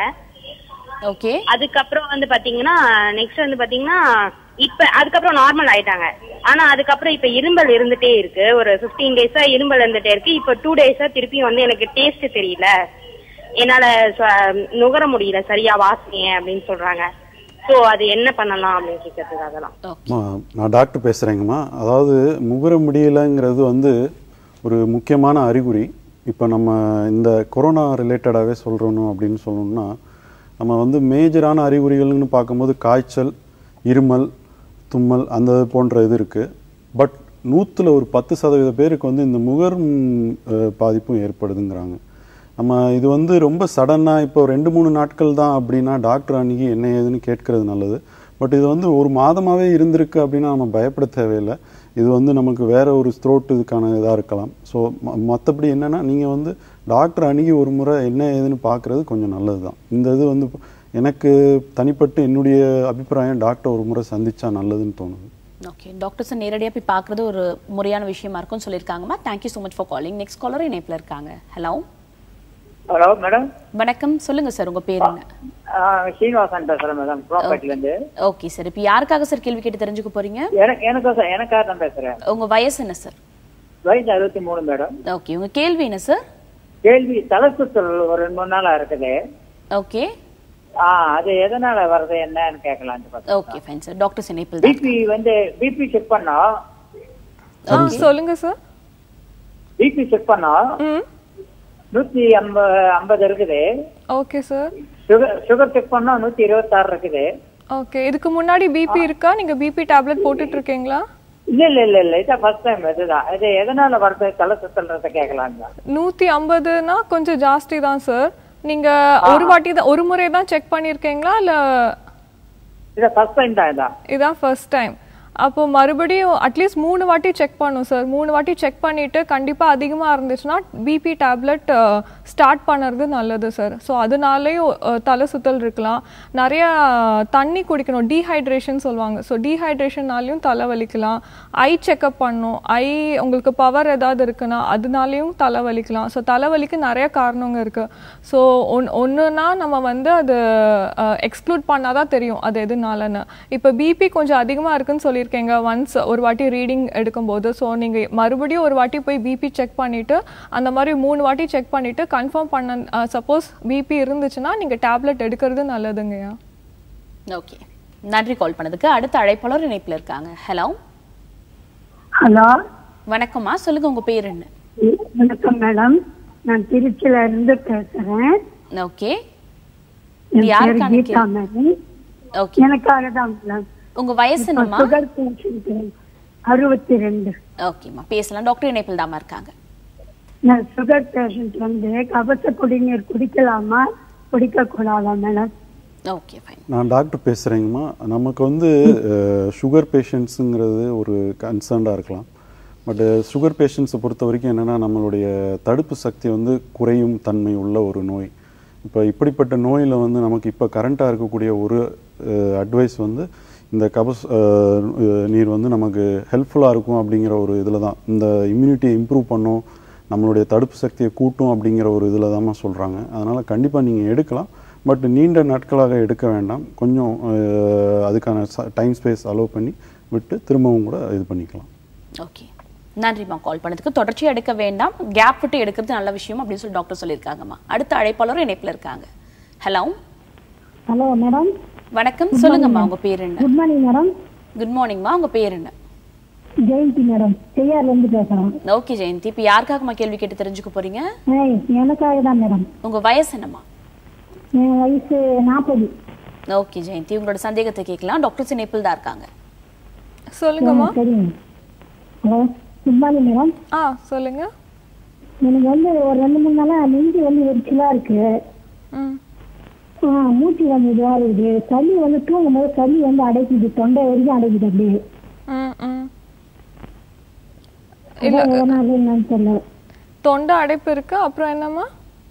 ஓகே. அதுக்கப்புறம் வந்து பாத்தீங்கன்னா நெக்ஸ்ட் வந்து பாத்தீங்கன்னா இப்ப அதுக்கப்புறம் நார்மல் ஆயிட்டாங்க. ஆனா அதுக்கப்புறம் இப்ப இரும்பல் இருந்துட்டே இருக்கு. ஒரு 15 டேஸா இரும்பல் இருந்துட்டே இருக்கு. இப்ப 2 டேஸா திருப்பி வந்து எனக்கு டேஸ்ட் தெரியல, என்னால நுகர முடியல சரியா வாசனைய அப்படின்னு சொல்றாங்க. ஸோ அது என்ன பண்ணலாம் அப்படின்னு கேட்கறதுக்கு அதெல்லாம். நான் டாக்டர் பேசுகிறேங்கம்மா. அதாவது முகர முடியலைங்கிறது வந்து ஒரு முக்கியமான அறிகுறி. இப்போ நம்ம இந்த கொரோனா ரிலேட்டடாகவே சொல்கிறோம் அப்படின்னு சொல்லணும்னா, நம்ம வந்து மேஜரான அறிகுறிகள்னு பார்க்கும்போது காய்ச்சல், இருமல், தும்மல் அந்த போன்ற இது இருக்குது. பட் 100ல் ஒரு 10% பேருக்கு வந்து இந்த முகர் பாதிப்பும் ஏற்படுதுங்கிறாங்க. நம்ம இது வந்து ரொம்ப சடனாக இப்போ 2-3 நாட்கள் தான் அப்படின்னா டாக்டர் அன்றைக்கி என்ன ஏதுன்னு கேட்கறது நல்லது. பட் இது வந்து ஒரு மாதமாகவே இருந்திருக்கு அப்படின்னா நம்ம பயப்பட தேவையில்லை. இது வந்து நமக்கு வேறு ஒரு த்ரோட் இதுக்கான இதாக இருக்கலாம். ஸோ மற்றபடி என்னென்னா நீங்கள் வந்து டாக்டர் அணுகி ஒரு முறை என்ன ஏதுன்னு பார்க்குறது கொஞ்சம் நல்லது தான். இந்த இது வந்து எனக்கு தனிப்பட்டு என்னுடைய அபிப்பிராயம் டாக்டர் ஒரு முறை சந்தித்தா நல்லதுன்னு தோணுது. ஓகே, டாக்டர்ஸை நேரடியாக போய் பார்க்குறது ஒரு முறையான விஷயமா இருக்கும்னு சொல்லியிருக்காங்கம்மா. Thank you so much for calling. Next caller இணைப்பில் இருக்காங்க. ஹலோ. Hello madam. வணக்கம், சொல்லுங்க சார் உங்க பேர் என்ன? ஸ்ரீனிவாசன் பேசுறேன் மேடம், ப்ராப்பர்ட்டில இருந்து. ஓகே சார், இப்போ யாருக்காக சார் கேள்வி கேட்டு தெரிஞ்சுக்க போறீங்க? எனக்காக தான் பேசுறேன். உங்க வயசு என்ன சார்? வயசு 63 மேடம். ஓகே, உங்க கேள்வி என்ன சார்? கேள்வி தலை சுத்தல் ஒரு 2-3 நாளா இருக்குது. ஓகே. அது எதனால வருது என்னன்னு கேட்கலாம். ஓகே ஃபைன் சார், டாக்டர் இணைப்பில். பிபி செக் பண்ணா. சொல்லுங்க சார். பிபி செக் பண்ணா 150 இருக்குது. Okay sir. சுகர் செக் பண்ணா 126 இருக்குது. ஓகே, இதுக்கு முன்னாடி பிபி இருக்கா? நீங்க பிபி டேப்லெட் போட்டுட்டு இருக்கீங்களா? இல்ல இதான் ஃபர்ஸ்ட் டைம். இதுதான் இது எதனால வருது தலை சுத்தல்றத கேட்கலாம். 150னா கொஞ்சம் ஜாஸ்தி தான் சார். நீங்க ஒரு முறை தான் செக் பண்ணிருக்கீங்களா இல்ல? இதான் ஃபர்ஸ்ட் டைம் தான். இதான் ஃபர்ஸ்ட் டைம். அப்போ மறுபடியும் அட்லீஸ்ட் 3 வாட்டி செக் பண்ணும் சார். 3 வாட்டி செக் பண்ணிவிட்டு கண்டிப்பாக அதிகமாக இருந்துச்சுன்னா பிபி டேப்லெட் ஸ்டார்ட் பண்ணுறது நல்லது சார். ஸோ அதனாலேயும் தலை சுத்தல் இருக்கலாம். நிறையா தண்ணி குடிக்கணும், டீஹைட்ரேஷன் சொல்லுவாங்க. ஸோ டீஹைட்ரேஷன்னாலையும் தலை வலிக்கலாம். ஐ செக்கப் பண்ணணும், உங்களுக்கு பவர் ஏதாவது இருக்குன்னா அதனாலையும் தலை வலிக்கலாம். ஸோ தலைவலிக்கு நிறைய காரணங்க இருக்குது. ஸோ ஒன்றுனா நம்ம வந்து அது எக்ஸ்க்ளூட் பண்ணால் தான் தெரியும் அது எதுனாலன்னு. இப்போ பிபி கொஞ்சம் அதிகமாக இருக்குன்னு சொல்லியிருக்கேங்க ஒன்ஸ் ஒரு வாட்டி ரீடிங் எடுக்கும்போது. ஸோ நீங்கள் மறுபடியும் ஒரு வாட்டி போய் பிபி செக் பண்ணிவிட்டு அந்த மாதிரி 3 வாட்டி செக் பண்ணிவிட்டு கன்ஃபார்ம் பண்ண சப்போஸ் பிபி இருந்துச்சுன்னா நீங்கள் டேப்லெட் எடுக்கிறது நல்லதுங்கய்யா. ஓகே, நன்றி கால் பண்ணதுக்கு. அடுத்த அழைப்பாளர் இணைப்பில் இருக்காங்க. ஹலோ ஹலோ, வணக்கம்மா, சொல்லுங்க உங்க பேர் என்ன? வணக்கம் மேடம், நான் திருச்சியில இருந்து பேசுறேன். Okay, Geetha madam. எனக்காக தான் மேடம். உங்க வயசு என்னம்மா? Sugar patient, 62. ஓகேம்மா, பேசலாம். டாக்டர் இணைப்பில் தாமா இருக்காங்க. நான் சுகர் பேஷண்ட் வந்து கபச குடிநீர் குடிக்கலாமா குடிக்க கூடாதா மேடம்? Okay, fine. நான் டாக்டர் பேசுகிறேங்கம்மா. நமக்கு வந்து சுகர் பேஷண்ட்ஸுங்கிறது ஒரு கன்சர்ன்டாக இருக்கலாம். பட் சுகர் பேஷண்ட்ஸை பொறுத்த வரைக்கும் என்னென்னா, நம்மளுடைய தடுப்பு சக்தி வந்து குறையும் தன்மை உள்ள ஒரு நோய். இப்போ இப்படிப்பட்ட நோயில் வந்து நமக்கு இப்போ கரண்ட்டாக இருக்கக்கூடிய ஒரு அட்வைஸ் வந்து இந்த நீர் வந்து நமக்கு ஹெல்ப்ஃபுல்லாக இருக்கும் அப்படிங்கிற ஒரு இதில் தான், இந்த இம்யூனிட்டியை இம்ப்ரூவ் பண்ணும், நம்மளுடைய தடுப்பு சக்தியை கூட்டும் அப்படிங்கிற ஒரு இதில் தான் சொல்கிறாங்க. அதனால் கண்டிப்பாக நீங்கள் எடுக்கலாம். பட் நீண்ட நாட்களாக எடுக்க வேண்டாம். கொஞ்சம் அதுக்கான டைம் ஸ்பேஸ் அலோவ் பண்ணி விட்டு திரும்பவும் கூட இது பண்ணிக்கலாம். ஓகே, நன்றிம்மா கால் பண்ணதுக்கு. தொடர்ச்சியாக எடுக்க வேண்டாம், கேப் விட்டு எடுக்கிறது நல்ல விஷயம் அப்படின்னு சொல்லி டாக்டர் சொல்லியிருக்காங்கம்மா. அடுத்த அழைப்பாளரும் இணைப்பில் இருக்காங்க. ஹலோ ஹலோ மேடம், வணக்கம், சொல்லுங்கம்மா உங்க பேர் என்ன? Good morning madam. குட் மார்னிங்மா, உங்க பேர் என்ன? ஜெயந்தி மேடம், செய்யார்ல இருந்து பேசுறேன். ஓகே ஜெயந்தி, இப்போ யாருக்காகமா கேள்வி கேட்டு தெரிஞ்சுக்க போறீங்க? எனக்காக தான் மேடம். உங்க வயசு என்னம்மா? என் வயசு 40. ஓகே ஜெயந்தி, உங்களோட சந்தேகத்தை கேட்கலாம். டாக்டர் இணைப்பில் தான் இருக்காங்க. சொல்லுங்கம்மா. சரிங்க. Hello, good morning madam. சொல்லுங்க. எனக்கு வந்து ஒரு 2-3 நாளா நெஞ்சு வந்து எரிச்சலா இருக்கு. மூச்சு வந்து இதுவா இருக்குது. சளி வந்து தூங்கும் போது சளி வந்து அடைக்குது, தொண்டை வரைக்கும் அடைக்குது. அப்படியே தொண்டை அடைப்பு இருக்கு. அப்புறம் என்னம்மா?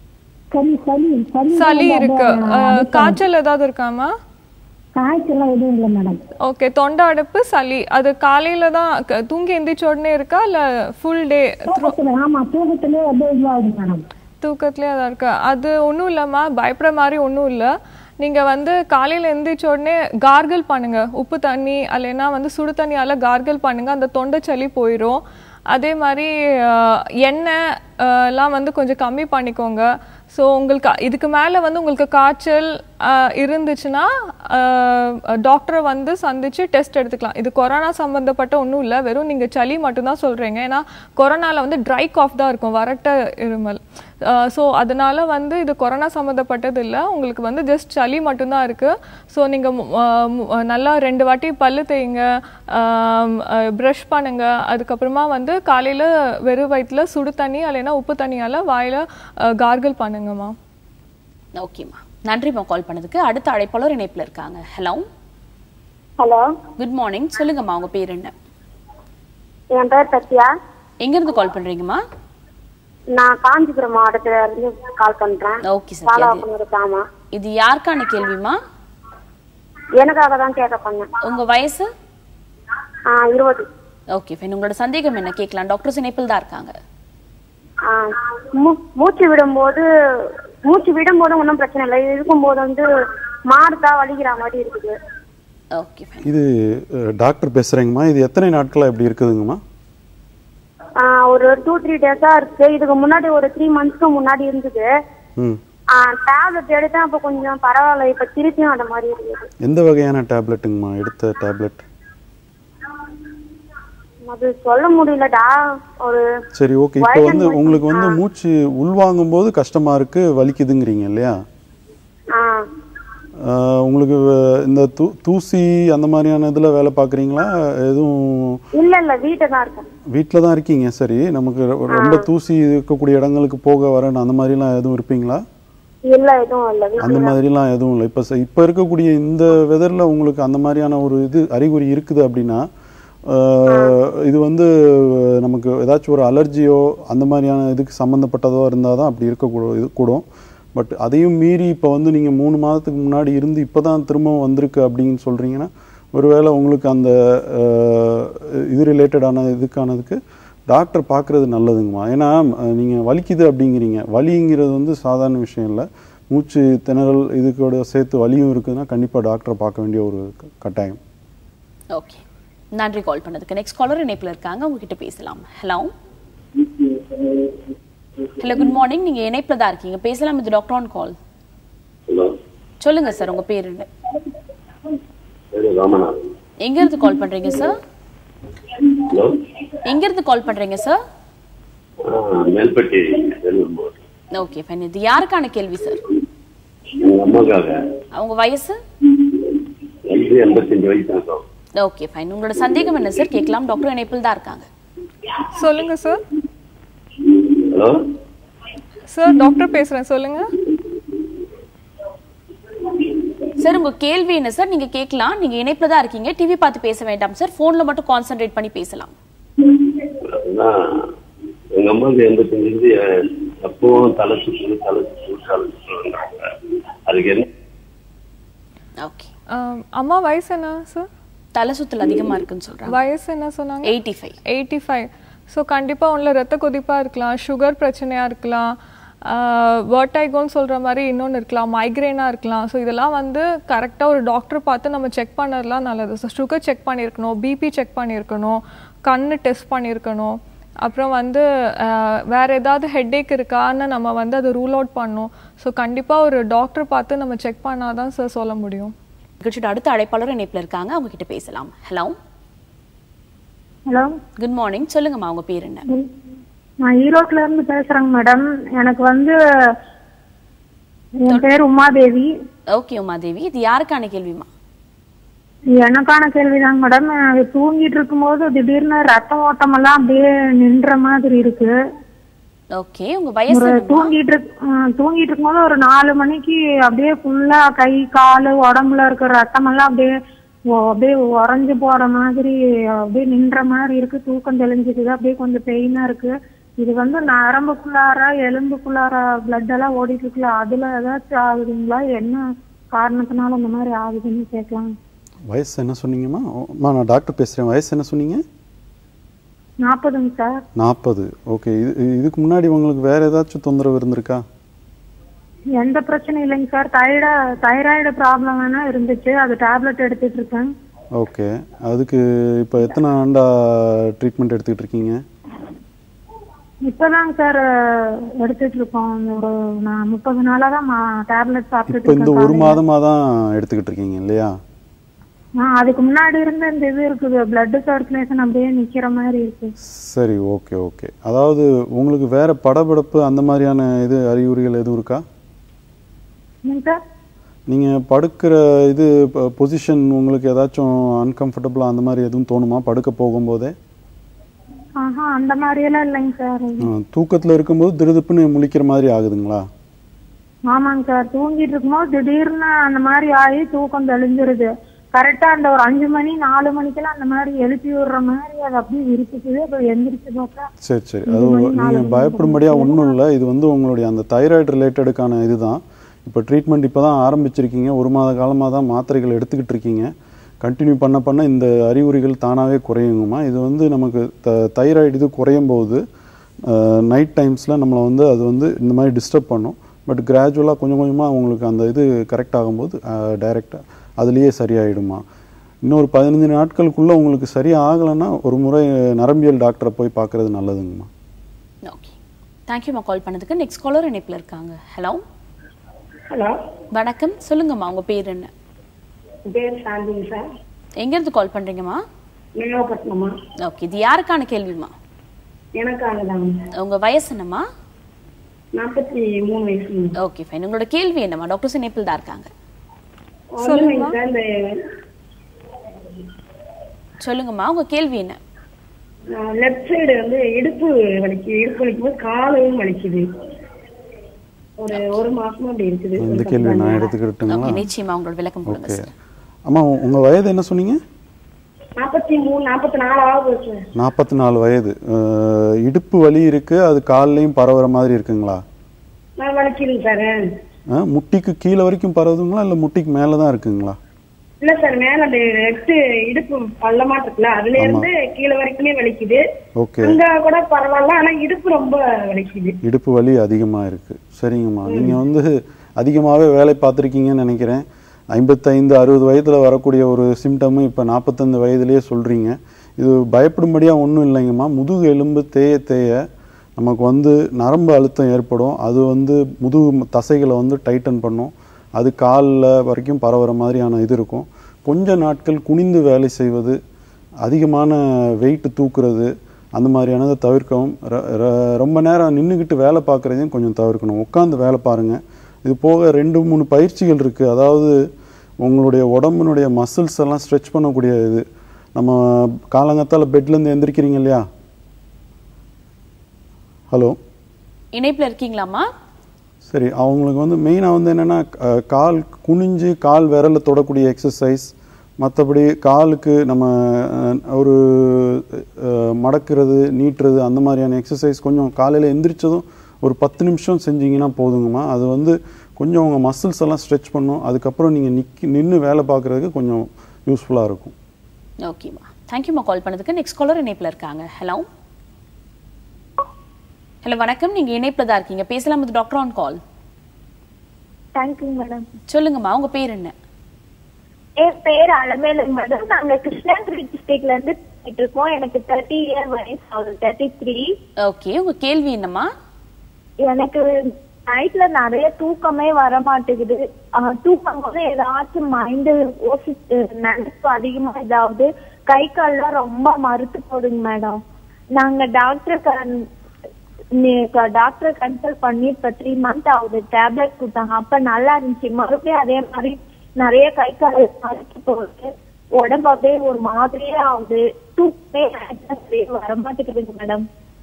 சளி சளி இருக்கு. காய்ச்சல் ஏதாவது இருக்காமா? காய்ச்சல் எதுவும் இல்லை மேடம். ஓகே, தொண்டை அடைப்பு, சளி, அது காலையில தான் தூங்கி எந்திரிச்ச உடனே இருக்கா இல்ல ஃபுல் டே? ஆமா, தூக்கத்திலே அப்படியே இதுவாகுது மேடம். தூக்கத்துலேயே அதான் இருக்கா? அது ஒன்றும் இல்லைம்மா, பயப்படுற மாதிரி ஒன்றும் இல்லை. நீங்கள் வந்து காலையில் எழுந்திரிச்ச உடனே கார்கிள் பண்ணுங்கள். உப்பு தண்ணி அல்லைன்னா வந்து சுடு தண்ணியால் கார்கிள் பண்ணுங்கள், அந்த தொண்டை சளி போயிடும். அதே மாதிரி எண்ணெய் எல்லாம் வந்து கொஞ்சம் கம்மி பண்ணிக்கோங்க. ஸோ உங்களுக்கு இதுக்கு மேலே வந்து உங்களுக்கு காய்ச்சல் இருந்துச்சுன்னா டாக்டரை வந்து சந்தித்து டெஸ்ட் எடுத்துக்கலாம். இது கொரோனா சம்மந்தப்பட்ட ஒன்றும் இல்லை, வெறும் நீங்கள் சளி மட்டும்தான் சொல்கிறீங்க. ஏன்னா கொரோனாவில் வந்து ட்ரை காஃப் தான் இருக்கும், வறட்ட இருமல். ஸோ அதனால் வந்து இது கொரோனா சம்மந்தப்பட்டது இல்லை, உங்களுக்கு வந்து ஜஸ்ட் சளி மட்டும்தான் இருக்குது. ஸோ நீங்கள் நல்லா 2 வாட்டி பல்லு தேய்ங்க, ப்ரஷ் பண்ணுங்கள். அதுக்கப்புறமா வந்து காலையில் வெறும் வயிற்றில் சுடு தண்ணி இல்லைன்னா உப்பு தண்ணியால் வாயில் கார்கிள் பண்ணுங்கம்மா. ஓகேம்மா, நன்றிம்மா கால் பண்ணதுக்கு. அடுத்த அழைப்பாளர் இணைப்பில் இருக்காங்க. ஹலோ ஹலோ, குட் மார்னிங், சொல்லுங்கம்மா உங்க பேர் என்ன? என் பேர் சத்யா. எங்கிருந்து கால் பண்றீங்கம்மா? நான் காஞ்சிபுரம் மாவட்டத்துல இருந்து கால் பண்றேன். ஓகே சத்யா, இது யாருக்கான கேள்விமா? எனக்காக தான் கேட்க பண்ணேன். உங்க வயசு? 20. ஓகே ஃபைன், உங்களோட சந்தேகம் என்ன கேட்கலாம். டாக்டர் இணைப்பில் தான் இருக்காங்க. மூச்சு விடும்போது ஒன்றும் பிரச்சனை இல்லை, இருக்கும்போது வந்து மாறுதா வலிக்கிற மாதிரி இருக்குது. Okay fine. இது டாக்டர் பேசுறேங்கம்மா. இது எத்தனை நாட்களா இப்படி இருக்குதுங்கம்மா? ஒரு 2-3 டேஸா இருக்கு. இதுக்கு முன்னாடி ஒரு 3 monthsக்கு முன்னாடி இருந்தது. டேப்லெட் எடுத்தேன், அப்ப கொஞ்சம் பரவாயில்ல. இப்ப திருப்பியும் அந்த மாதிரி இருக்குது. எந்த வகையான டேப்லெட்டுங்கம்மா எடுத்த டேப்லெட்? அது சொல்ல முடியலடா. ஒரு சரி, ஓகே. இப்போ வந்து உங்களுக்கு வந்து மூச்சு உள்வாங்கும் போது கஷ்டமா இருக்கு, வலிக்குதுங்கிறீங்க இல்லையா? உங்களுக்கு இந்த தூசி அந்த மாதிரியான இதுல வேலை பாக்குறீங்களா? எதுவும் இல்ல, வீட்டுல தான் இருக்கேன். வீட்டுல தான் இருக்கீங்க. சரி, நமக்கு ரொம்ப தூசி இருக்கக்கூடிய இடங்களுக்கு போக வர அந்த மாதிரி எல்லாம் எதுவும் இருப்பீங்களா? இல்ல, எதுவும் இல்ல. அந்த மாதிரி எல்லாம் எதுவும் இல்லை. இப்ப இருக்கக்கூடிய இந்த வெதர்ல உங்களுக்கு அந்த மாதிரியான ஒரு இது அறிகுறி இருக்குது அப்படின்னா இது வந்து நமக்கு ஏதாச்சும் ஒரு அலர்ஜியோ அந்த மாதிரியான இதுக்கு சம்மந்தப்பட்டதோ இருந்தால் தான் அப்படி இருக்கக்கூடும். பட் அதையும் மீறி இப்போ வந்து நீங்கள் 3 மாதத்துக்கு முன்னாடி இருந்து இப்போ தான் திரும்பவும் வந்திருக்கு அப்படின்னு சொல்கிறீங்கன்னா, ஒருவேளை உங்களுக்கு அந்த இது ரிலேட்டடான இதுக்கானதுக்கு டாக்டர் பார்க்குறது நல்லதுங்கம்மா. ஏன்னா நீங்கள் வலிக்குது அப்படிங்கிறீங்க, வலிங்கிறது வந்து சாதாரண விஷயம் இல்லை. மூச்சு திணறல் இதுக்கோட சேர்த்து வலியும் இருக்குதுன்னா கண்டிப்பாக டாக்டரை பார்க்க வேண்டிய ஒரு கட்டாயம். ஓகே, நன்றி கால் பண்ணதுக்கு. நெக்ஸ்ட் காலர் இணைப்பில் இருக்காங்க, உங்ககிட்ட பேசலாம். Hello hello, good morning. நீங்க இணைப்பில் தான் இருக்கீங்க, பேசலாம். இது டாக்டர் ஆன் கால். சொல்லுங்க சார், உங்க பேர் என்ன? எங்க இருந்து கால் பண்றீங்க சார்? எங்க இருந்து கால் பண்றீங்க சார்? மேல்பட்டி. Okay fine. இது யாருக்கான கேள்வி சார்? அவங்க வயசு? 85 வயசு. Okay fine. உங்களோட சந்தேகம் என்ன சார்? கேட்கலாம், டாக்டர் இணைப்பில் தான் இருக்காங்க. சொல்லுங்க சார். ஹலோ சார், டாக்டர் பேசுறேன், சொல்லுங்க சார். உங்க கேள்வி என்ன சார்? நீங்க கேட்கலாம், நீங்க இணைப்புல தான் இருக்கீங்க, டிவி பார்த்து பேச வேண்டாம் சார், போன்ல மட்டும் கான்சென்ட்ரேட் பண்ணி பேசலாம். எங்க அம்மாவுக்கு 85 அப்பவும் தலை சுற்று அதுக்கு என்ன? ஓகே. அம்மா வயசு என்ன சார்? தலை சுத்தல் அதிகமா இருக்குன்னு சொல்றாங்க. வயசு என்ன சொன்னாங்க? 85. ஸோ கண்டிப்பாக உள்ள ரத்த கொதிப்பாக இருக்கலாம், சுகர் பிரச்சனையாக இருக்கலாம், வர்டைகோன்னு சொல்கிற மாதிரி இன்னொன்று இருக்கலாம், மைக்ரேனாக இருக்கலாம். ஸோ இதெல்லாம் வந்து கரெக்டாக ஒரு டாக்டர் பார்த்து நம்ம செக் பண்ணறதுலாம் நல்லது. ஸோ சுகர் செக் பண்ணியிருக்கணும், பிபி செக் பண்ணியிருக்கணும், கண்ணு டெஸ்ட் பண்ணியிருக்கணும். அப்புறம் வந்து வேறு ஏதாவது ஹெட்டேக் இருக்கான்னு நம்ம வந்து அதை ரூல் அவுட் பண்ணணும். ஸோ கண்டிப்பாக ஒரு டாக்டர் பார்த்து நம்ம செக் பண்ணால் தான் சார் சொல்ல முடியும். அடுத்த அழைப்பாளர் இணைப்பில் இருக்காங்க, அவங்க கிட்ட பேசலாம். Hello hello, good morning. சொல்லுங்கம்மா, உங்க பேர் என்ன? நான் ஈரோட்ல இருந்து பேசுறேங்க மேடம். எனக்கு வந்து என் பேர் உமாதேவி. ஓகே உமாதேவி, இது யாருக்கான கேள்விமா? எனக்கான கேள்விதாங்க மேடம். தூங்கிட்டு இருக்கும்போது திடீர்னு ரத்த ஓட்டம் எல்லாம் அப்படியே நின்ற மாதிரி இருக்கு. ஓகே, உங்க வயசு? தூங்கிட்டு இருக்கும்போது ஒரு 4 மணிக்கு அப்படியே ஃபுல்லா கை காலு உடம்புல இருக்கிற ரத்தம் எல்லாம் அப்படியே உறைஞ்சு போற மாதிரி அப்படியே நின்ற மாதிரி இருக்கு. தூக்கம் தெளிஞ்சுக்குது, அப்படியே கொஞ்சம் பெயினா இருக்கு. இது வந்து நரம்புக்குள்ளார எலும்புக்குள்ளார பிளட் எல்லாம் ஓடிட்டு இருக்குல்ல, அதுல ஏதாச்சும் ஆகுதுங்களா? என்ன காரணத்தினால இந்த மாதிரி ஆகுதுன்னு கேட்கலாம். வயசு என்ன சொன்னீங்கம்மா? நான் டாக்டர் பேசுறேன். வயசு என்ன சொன்னீங்க? 40ங்க சார். 40. ஓகே. இதுக்கு முன்னாடி உங்களுக்கு வேற ஏதாச்சும் தொந்தரவு இருந்திருக்கா? எந்த பிரச்சனையும் இல்லைங்க சார். தைராய்டு ப்ராப்ளம் வேணா இருந்துச்சு, அது டேப்லெட் எடுத்துட்டு இருக்கேன். ஓகே. அதுக்கு இப்போ எத்தனை ஆண்டா ட்ரீட்மெண்ட் எடுத்துக்கிட்டு இருக்கீங்க? இப்பதாங்க சார் எடுத்துட்டு இருக்கோம். ஒரு 30 நாளா தான் டேப்லெட் சாப்பிட்டு. இப்போ இந்த 1 மாதமா தான் எடுத்துக்கிட்டு இருக்கீங்க இல்லையா? அதுக்கு முன்னாடி இருந்த இந்த இது இருக்குது, பிளட் சர்க்குலேஷன் அப்படியே நிக்கிற மாதிரி இருக்கு. சரி, ஓகே ஓகே. அதாவது உங்களுக்கு வேற படபடப்பு அந்த மாதிரியான இது அறிகுறிகள் எதுவும் இருக்கா? நீங்க படுக்கிற இது பொசிஷன் உங்களுக்கு ஏதாச்சும் அன்கம்ஃபர்டபுளா அந்த மாதிரி எதுவும் தோணுமா படுக்க போகும்போதே? அந்த மாதிரி எல்லாம் இல்லைங்க சார். தூக்கத்துல இருக்கும்போது திடுதிப்புன்னு முழிக்கிற மாதிரி ஆகுதுங்களா? ஆமாங்க சார். தூங்கிட்டு இருக்கும்போது திடீர்னு அந்த மாதிரி ஆகி தூக்கம் தெளிஞ்சிருது. கரெக்டா அந்த ஒரு 5 மணி 4 மணிக்கெல்லாம் அந்த மாதிரி எழுப்பி விடுற மாதிரி அது அப்படியே இருக்குது. இப்போ எந்திரிச்சு பார்த்தா சரி சரி. அது நீங்க பயப்படும்படியா ஒன்றும் இல்லை. இது வந்து உங்களுடைய அந்த தைராய்டு ரிலேட்டடுக்கான இதுதான். இப்போ ட்ரீட்மெண்ட் இப்போ தான் ஆரம்பிச்சிருக்கீங்க, 1 மாத காலமாக தான் மாத்திரைகள் எடுத்துக்கிட்டு இருக்கீங்க. கண்டினியூ பண்ண இந்த அறிகுறிகள் தானாகவே குறையுங்கம்மா. இது வந்து நமக்கு தைராய்டு இது குறையும் போது நைட் டைம்ஸில் நம்மளை வந்து அது வந்து இந்த மாதிரி டிஸ்டர்ப் பண்ணும். பட் கிராஜுவலாக கொஞ்சம் கொஞ்சமாக உங்களுக்கு அந்த இது கரெக்ட் ஆகும்போது டைரெக்டாக அதுலேயே சரியாயிடுமா. இன்னொரு 15 நாட்களுக்குள்ளே உங்களுக்கு சரியாக ஆகலைன்னா ஒரு முறை நரம்பியல் டாக்டரை போய் பார்க்குறது நல்லதுங்கம்மா. ஓகே, தேங்க்யூம்மா கால் பண்ணதுக்கு. நெக்ஸ்ட் காலர் இணைப்பில் இருக்காங்க. ஹலோ ஹலோ, வணக்கம். சொல்லுங்கம்மா, உங்க பேர் என்ன? பேர் சாந்திங்க சார். எங்கேருந்து கால் பண்ணுறீங்கம்மா? நாகப்பட்டினமா. ஓகே, இது யாருக்கான கேள்விம்மா? எனக்கானதாங்க. உங்க வயசு என்னம்மா? 43 வயசு. Okay fine. உங்களோட கேள்வி என்னம்மா? டாக்டர் இணைப்பில் தான் இருக்காங்க. சொல்லுங்கம்மா, உங்க கேள்வி என்ன? லெஃப்ட் சைடு வந்து இடுப்பு வலிக்கும் போது காலையும் வலிக்குது. ஒரு மாசமா அப்படி இருக்குது. இந்த கேள்வி நான் எடுத்துக்கிட்டுங்களா? நிச்சயமா உங்களோட விளக்கம் கொடுங்க சார். அம்மா உங்க வயது என்ன சொன்னீங்க? 43 44 ஆகுது சார். 44 வயது. இடுப்பு வலி இருக்கு, அது கால்லையும் பரவுற மாதிரி இருக்குங்களா? நான் வலிக்குது சார். முட்டிக்கு கீழே வரைக்கும் பரவுதுங்களா இல்ல முட்டிக்கு மேலதான் இருக்குங்களா? இல்ல சார், மேல இடுப்பு பள்ளமாட்டு இருக்குல்ல, அதுல இருந்து கீழே வரைக்குமே வலிக்குது. ஓகே, அங்க கூட பரவாயில்ல, ஆனா இடுப்பு ரொம்ப வலிக்குது. இடுப்பு வலி அதிகமா இருக்கு. சரிங்கம்மா, நீங்க வந்து அதிகமாவே வேலை பார்த்துருக்கீங்கன்னு நினைக்கிறேன். 55-60 வயதுல வரக்கூடிய ஒரு சிம்டம் இப்போ 45 வயதுலயே சொல்றீங்க. இது பயப்படும்படியா ஒன்றும் இல்லைங்கம்மா. முதுகு எலும்பு தேய தேய நமக்கு வந்து நரம்பு அழுத்தம் ஏற்படும். அது வந்து முதுகு தசைகளை வந்து டைட்டன் பண்ணும். அது காலில் வரைக்கும் பரவுற மாதிரியான இது இருக்கும். கொஞ்ச நாட்கள் குனிந்து வேலை செய்வது, அதிகமான வெயிட் தூக்குறது, அந்த மாதிரியானதை தவிர்க்கவும். ரொம்ப நேரம் நின்றுக்கிட்டு வேலை பார்க்குறதையும் கொஞ்சம் தவிர்க்கணும். உட்காந்து வேலை பாருங்கள். இது போக 2-3 பயிற்சிகள் இருக்குது. அதாவது உங்களுடைய உடம்பினுடைய மசில்ஸ் எல்லாம் ஸ்ட்ரெச் பண்ணக்கூடிய இது. நம்ம காலங்கத்தால் பெட்லேருந்து எந்திரிக்கிறீங்க இல்லையா? ஹலோ, இணைப்பில் இருக்கீங்களாம்மா? சரி, அவங்களுக்கு வந்து மெயினாக வந்து என்னென்னா கால் குனிஞ்சு கால் விரலை தொடக்கூடிய எக்ஸசைஸ். மற்றபடி காலுக்கு நம்ம ஒரு மடக்கிறது நீட்டுறது அந்த மாதிரியான எக்ஸசைஸ் கொஞ்சம் காலையில் எந்திரிச்சதும் ஒரு 10 நிமிஷம் செஞ்சிங்கன்னா போதுங்கம்மா. அது வந்து கொஞ்சம் உங்கள் மசில்ஸ் எல்லாம் ஸ்ட்ரெச் பண்ணும். அதுக்கப்புறம் நீங்கள் நின்று வேலை பார்க்குறதுக்கு கொஞ்சம் யூஸ்ஃபுல்லாக இருக்கும். ஓகேம்மா, தேங்க்யூம்மா கால் பண்ணதுக்கு. நெக்ஸ்ட் காலர் இணைப்பில் இருக்காங்க. ஹலோ ஹலோ, வணக்கம். நீங்கள் இணைப்பில் தான் இருக்கீங்க, பேசலாம் with doctor on call. Thank you madam. சொல்லுங்கம்மா, உங்கள் பேர் என்ன? என் பேர் அலமேலு மேடம். நாங்கள் கிருஷ்ணகிரி டிஸ்ட்ரிக்ட்ல இருந்து இருக்கோம். எனக்கு 30 இயர் வயசு ஆகுது, 33. ஓகே, உங்கள் கேள்வி என்னம்மா? எனக்கு நைட்ல நிறைய தூக்கமே வர மாட்டேங்குது. தூக்கம் போது ஏதாச்சும் மைண்டு நினைப்பு அதிகமா இதாவது கை கால்லாம் ரொம்ப மறுத்து போடுங்க மேடம். நாங்க டாக்டர் கன்சல்ட் பண்ணி இப்ப 3 மந்த் ஆகுது. டேப்லெட் கொடுத்தாங்க, அப்ப நல்லா இருந்துச்சு. மறுபடியும் அதே மாதிரி நிறைய கை கால் மறுத்து போகுது. உடம்பு அப்படியே ஒரு மாதிரியே ஆகுது. தூக்கமே வர மாட்டேங்குதுங்க மேடம்.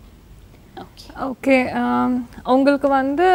ஓகே, உங்களுக்கு வந்து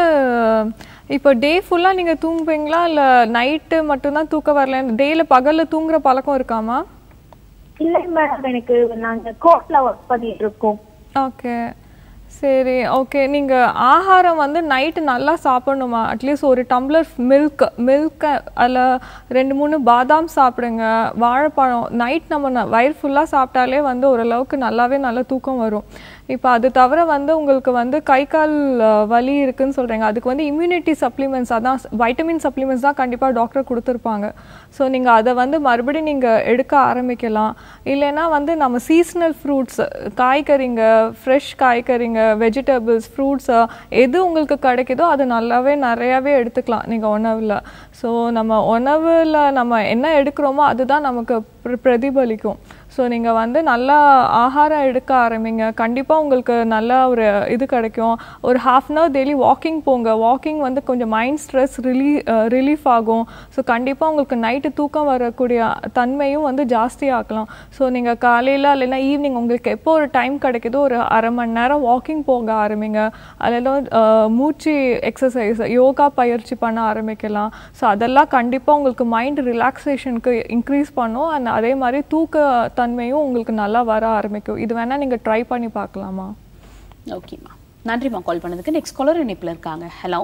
இப்போ டே ஃபுல்லாக நீங்கள் தூங்குவீங்களா இல்லை நைட்டு மட்டும்தான் தூக்கம் வரல? டேயில் பகலில் தூங்குற பழக்கம் இருக்காமா? இல்லை மேடம், எனக்கு நாங்கள் கோர்ட்டில் ஒர்க் பண்ணிட்டு இருக்கோம். ஓகே, சரி. ஓகே, நீங்கள் ஆகாரம் வந்து நைட்டு நல்லா சாப்பிடணுமா? அட்லீஸ்ட் ஒரு டம்ளர் மில்க் அதில் 2-3 பாதாம் சாப்பிடுங்க, வாழைப்பழம். நைட் நம்ம வயிறு ஃபுல்லாக சாப்பிட்டாலே வந்து ஓரளவுக்கு நல்லா தூக்கம் வரும். இப்போ அது தவிர வந்து உங்களுக்கு வந்து கை கால் வலி இருக்குன்னு சொல்கிறீங்க, அதுக்கு வந்து இம்யூனிட்டி சப்ளிமெண்ட்ஸ், அதான் வைட்டமின் சப்ளிமெண்ட்ஸ் தான் கண்டிப்பாக டாக்டர் கொடுத்துருப்பாங்க. ஸோ நீங்கள் அதை வந்து மறுபடியும் நீங்கள் எடுக்க ஆரம்பிக்கலாம். இல்லைன்னா வந்து நம்ம சீசனல் ஃப்ரூட்ஸ், காய்கறிங்க, ஃப்ரெஷ் காய்கறிங்க, வெஜிடபிள்ஸ், ஃப்ரூட்ஸ் எது உங்களுக்கு கிடைக்குதோ அது நிறையாவே எடுத்துக்கலாம் நீங்கள் உணவில். ஸோ நம்ம உணவில் நம்ம என்ன எடுக்கிறோமோ அதுதான் நமக்கு பிரதிபலிக்கும். ஸோ நீங்கள் வந்து நல்லா ஆகாரம் எடுக்க ஆரம்பிங்க, கண்டிப்பாக உங்களுக்கு நல்ல ஒரு இது கிடைக்கும். ஒரு 1/2 அன் ஹவர் டெய்லி வாக்கிங் போங்க. வாக்கிங் வந்து கொஞ்சம் மைண்ட் ஸ்ட்ரெஸ் ரிலீஃப் ஆகும். ஸோ கண்டிப்பாக உங்களுக்கு நைட்டு தூக்கம் வரக்கூடிய தன்மையும் வந்து ஜாஸ்தியாக்கலாம். ஸோ நீங்கள் காலையில் இல்லைன்னா ஈவினிங் உங்களுக்கு எப்போ ஒரு டைம் கிடைக்குதோ ஒரு 1/2 மணி நேரம் வாக்கிங் போக ஆரம்பிங்க. அதெல்லாம் மூச்சு எக்ஸசைஸ், யோகா பயிற்சி பண்ண ஆரம்பிக்கலாம். ஸோ அதெல்லாம் கண்டிப்பாக உங்களுக்கு மைண்ட் ரிலாக்ஸேஷனுக்கு இன்க்ரீஸ் பண்ணும். அண்ட் அதே மாதிரி தூக்க தன்மையும் உங்களுக்கு நல்லா வர ஆரம்பிக்கும். இது வேணா நீங்க ட்ரை பண்ணி பார்க்கலாமா? ஓகேம்மா, நன்றிம்மா கால் பண்ணதுக்கு. நெக்ஸ்ட் காலர் இணைப்பில் இருக்காங்க. Hello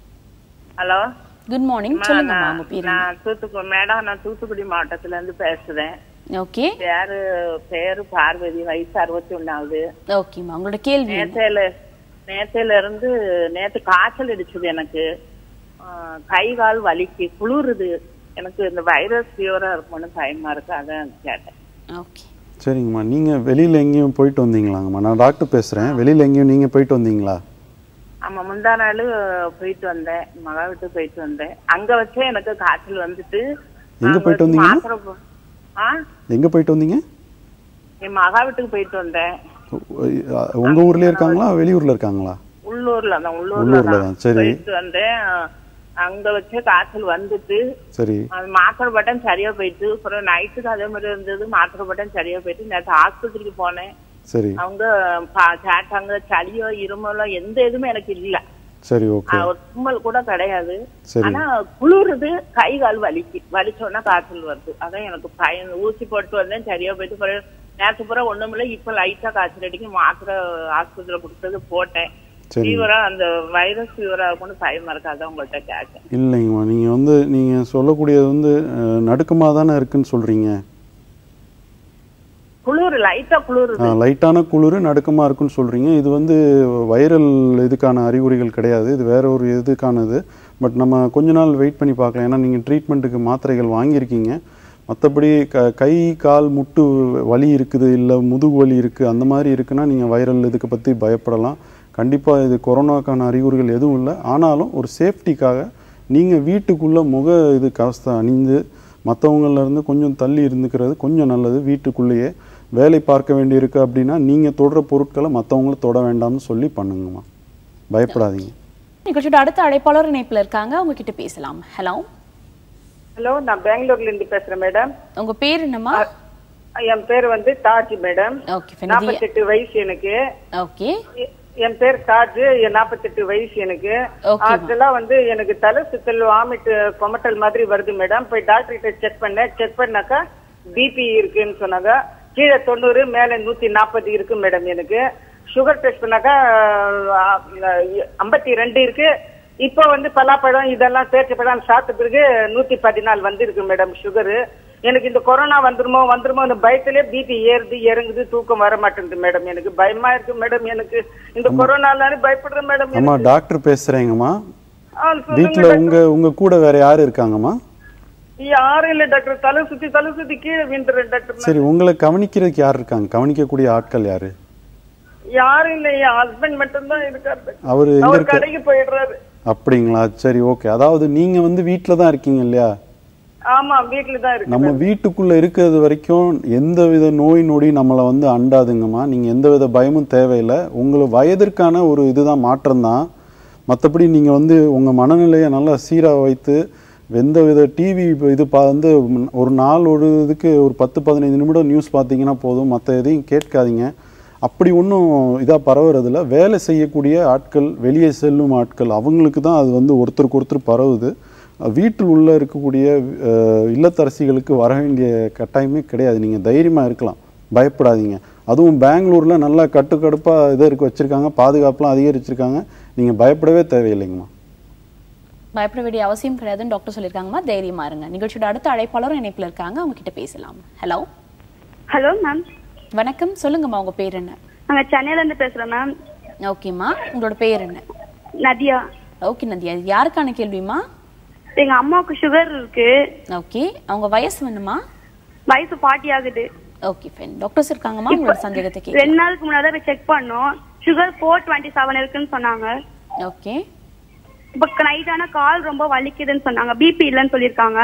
hello, good morning. சொல்லுங்கம்மா, உங்க பேர்? நான் தூத்துக்குடி மாவட்டத்துல இருந்து பேசுறேன். ஓகே, பேரு பார்வதி, வயசு 61 ஆகுது. ஓகேம்மா, உங்களோட கேள்வி? நேத்துல இருந்து நேத்து காய்ச்சல் அடிச்சது, எனக்கு கை கால் வலிக்கு குளிருது. எனக்கு இந்த வைரஸ் ஃபீவரா இருக்கும்னு பயமா இருக்கு, அதான் கேட்டேன். ஓகே, சரிங்கம்மா. நீங்கள் வெளியில் எங்கேயும் போயிட்டு வந்தீங்களாங்கம்மா? நான் டாக்டர் பேசுகிறேன். வெளியில் எங்கேயும் நீங்கள் போயிட்டு வந்தீங்களா? ஆமாம், முந்தா நாள் போயிட்டு வந்தேன், மகா வீட்டுக்கு போயிட்டு வந்தேன். அங்கே வச்சே எனக்கு காய்ச்சல் வந்துட்டு. எங்கே போயிட்டு வந்தீங்க? எங்கே போயிட்டு வந்தீங்க? என் மகா வீட்டுக்கு போயிட்டு வந்தேன். உங்கள் ஊர்லேயே இருக்காங்களா வெளியூரில் இருக்காங்களா? உள்ளூர்ல தான். உள்ளூர்ல தான். சரி, போயிட்டு வந்தேன். அங்க வச்ச காய்ச்சல் வந்துட்டு சரி, அது மாத்திரை பட்டன் சரியா போயிட்டு. அப்புறம் நைட்டுக்கு அதே மாதிரி இருந்தது, மாத்திரை பட்டன் சரியா போயிட்டு. நேற்று ஆஸ்பத்திரிக்கு போனேன். சரி, அவங்க கேட்டாங்க, சளியோ இருமலோ எந்த இதுவுமே எனக்கு இல்ல. சரி, ஓகே. ஒரு தும்மல் கூட கிடையாது. சரி. ஆனா குளிருது, கை கால் வலிச்சோன்னா காய்ச்சல் வருது. அதான் எனக்கு பயன். ஊசி போட்டு வந்தேன், சரியா போயிட்டு நேற்று பூரா ஒண்ணுமில்ல, இப்ப லைட்டா காய்ச்சல் அடிக்கு. மாத்திரை ஆஸ்பத்திரியில கொடுத்தது போட்டேன். ஃபீவரா, அந்த வைரஸ் ஃபீவரா இருக்கும்னு பயமா இருக்கு. அதான் உங்கள்கிட்ட கேட்க. இல்லைங்கம்மா, நீங்க சொல்லக்கூடியது நடுக்கமா தானே இருக்குன்னு சொல்றீங்க. குளிர் லைட்டா குளிருது. லைட்டான குளிர் நடுக்கமா இருக்குன்னு சொல்றீங்க. இது வைரல் இதுக்கான அறிகுறிகள் கிடையாது. இது வேற ஒரு இதுக்கானது. பட் நம்ம கொஞ்ச நாள் வெயிட் பண்ணி பார்க்கலாம். ஏன்னா நீங்கள் ட்ரீட்மெண்ட்டுக்கு மாத்திரைகள் வாங்கியிருக்கீங்க. மற்றபடி கை கால் முட்டு வலி இருக்குது, இல்லை முதுகு வலி இருக்குது, அந்த மாதிரி இருக்குன்னா நீங்கள் வைரல் இதுக்கு பற்றி பயப்படலாம். கண்டிப்பாக இது கொரோனாக்கான அறிகுறிகள் எதுவும் இல்லை. ஆனாலும் ஒரு சேஃப்டிக்காக நீங்கள் வீட்டுக்குள்ளே இது கவசத்தை அணிந்து மற்றவங்களிருந்து கொஞ்சம் தள்ளி இருந்துக்கிறது கொஞ்சம் நல்லது. வீட்டுக்குள்ளேயே வேலை பார்க்க வேண்டியிருக்கு அப்படின்னா நீங்கள் தொடுற பொருட்களை மற்றவங்களும் தொட வேண்டாம்னு சொல்லி பண்ணுங்கம்மா. பயப்படாதீங்க. நிகழ்ச்சியோட அடுத்த அழைப்பாளர் இணைப்பில் இருக்காங்க, உங்ககிட்ட பேசலாம். ஹலோ. ஹலோ, நான் பெங்களூர்ல இருந்து பேசுறேன் மேடம். உங்க பேர் என்னம்மா? என் பேர் தாஜ் மேடம். 48 வயசு எனக்கு. ஓகே. என் பேர் தாஜ், 48 வயசு எனக்கு. அதெல்லாம் எனக்கு தலை சுத்தல், வாமிட், கொமட்டல் மாதிரி வருது மேடம். போய் டாக்டர் கிட்ட செக் பண்ணாக்கா பிபி இருக்குன்னு சொன்னாங்க. கீழே 90, மேல 140 இருக்கு மேடம். எனக்கு சுகர் டெஸ்ட் பண்ணாக்கா 52 இருக்கு. இப்போ பலாப்பழம் இதெல்லாம் பேச்சப்பழம் சாப்பிட்ட பிறகு 114 வந்திருக்கு மேடம் சுகரு. எனக்கு இந்த கொரோனா வந்துருமோ இந்த பயத்திலே பிபி ஏறுது இறங்குது, தூக்கம் வர மாட்டேங்குது மேடம். எனக்கு பயமா இருக்கு மேடம். எனக்கு இந்த கொரோனால பயப்படுறேன் மேடம். அம்மா டாக்டர் பேசுறேங்கம்மா. வீட்டுல உங்க கூட வேற யாரு இருக்காங்கம்மா? யாரும் இல்ல டாக்டர். தலை சுத்தி கீழே விழுந்துறேன் டாக்டர். சரி, உங்களை கவனிக்கிறதுக்கு யார் இருக்காங்க? கவனிக்கக்கூடிய ஆட்கள் யாரு? யாரும் இல்ல, என் ஹஸ்பண்ட் மட்டும் தான் இருக்காரு. அவரு கடைக்கு போயிடுறாரு. அப்படிங்களா? சரி, ஓகே. அதாவது நீங்க வீட்டுல தான் இருக்கீங்க இல்லையா? ஆமா, வீட்டுல தான் இருக்கு. நம்ம வீட்டுக்குள்ள இருக்கிறது வரைக்கும் எந்தவித நோய் நொடி நம்மளை அண்டாதுங்கம்மா. நீங்க எந்தவித பயமும் தேவையில்லை. உங்களுக்கு வயதிற்கான ஒரு இதுதான் மாற்றம் தான். மற்றபடி நீங்க உங்க மனநிலையை நல்லா சீராக வைத்து எந்தவித டிவி ஒரு நாள் ஒரு இதுக்கு ஒரு 10-15 நிமிடம் நியூஸ் பார்த்தீங்கன்னா போதும். மற்ற எதையும் கேட்காதீங்க. அப்படி ஒன்றும் இதாக பரவுறதில்ல. வேலை செய்யக்கூடிய ஆட்கள், வெளியே செல்லும் ஆட்கள், அவங்களுக்கு தான் அது ஒருத்தருக்கு ஒருத்தர் பரவுது. வீட்டில் உள்ள இருக்கக்கூடிய இல்லத்தரசிகளுக்கு வர வேண்டிய கட்டாயமே கிடையாது. நீங்கள் தைரியமாக இருக்கலாம், பயப்படாதீங்க. அதுவும் பெங்களூரில் நல்லா கட்டுக்கடுப்பாக இதை வச்சுருக்காங்க, பாதுகாப்புலாம் அதிகரிச்சிருக்காங்க. நீங்கள் பயப்படவே தேவையில்லைங்கம்மா. பயப்பட வேண்டிய அவசியம் கிடையாதுன்னு டாக்டர் சொல்லியிருக்காங்கம்மா. தைரியமா இருங்க. நிகழ்ச்சியோட அடுத்த அழைப்பாளரும் இணைப்பில் இருக்காங்க, அவங்க கிட்ட பேசலாம். ஹலோ. Hello ma'am. வணக்கம், சொல்லுங்கம்மா. உங்க பேர் என்ன? நாங்க சென்னையில இருந்து பேசுறோம் மேம். ஓகேம்மா, உங்களோட பேர் என்ன? நதியா. ஓகே நதியா, யாருக்கான கேள்விமா? எங்க அம்மாவுக்கு சுகர் இருக்கு. ஓகே, அவங்க வயசு என்னமா? வயசு 40 ஆகுது. Okay fine. டாக்டர்ஸ் இருக்காங்கம்மா, உங்களோட சந்தேகத்தை கேட்க. 2 நாளுக்கு முன்னாடி போய் செக் பண்ணோம். சுகர் 427 இருக்குன்னு சொன்னாங்க. ஓகே. இப்ப நைட் ஆனா கால் ரொம்ப வலிக்குதுன்னு சொன்னாங்க. பிபி இல்லன்னு சொல்லிருக்காங்க.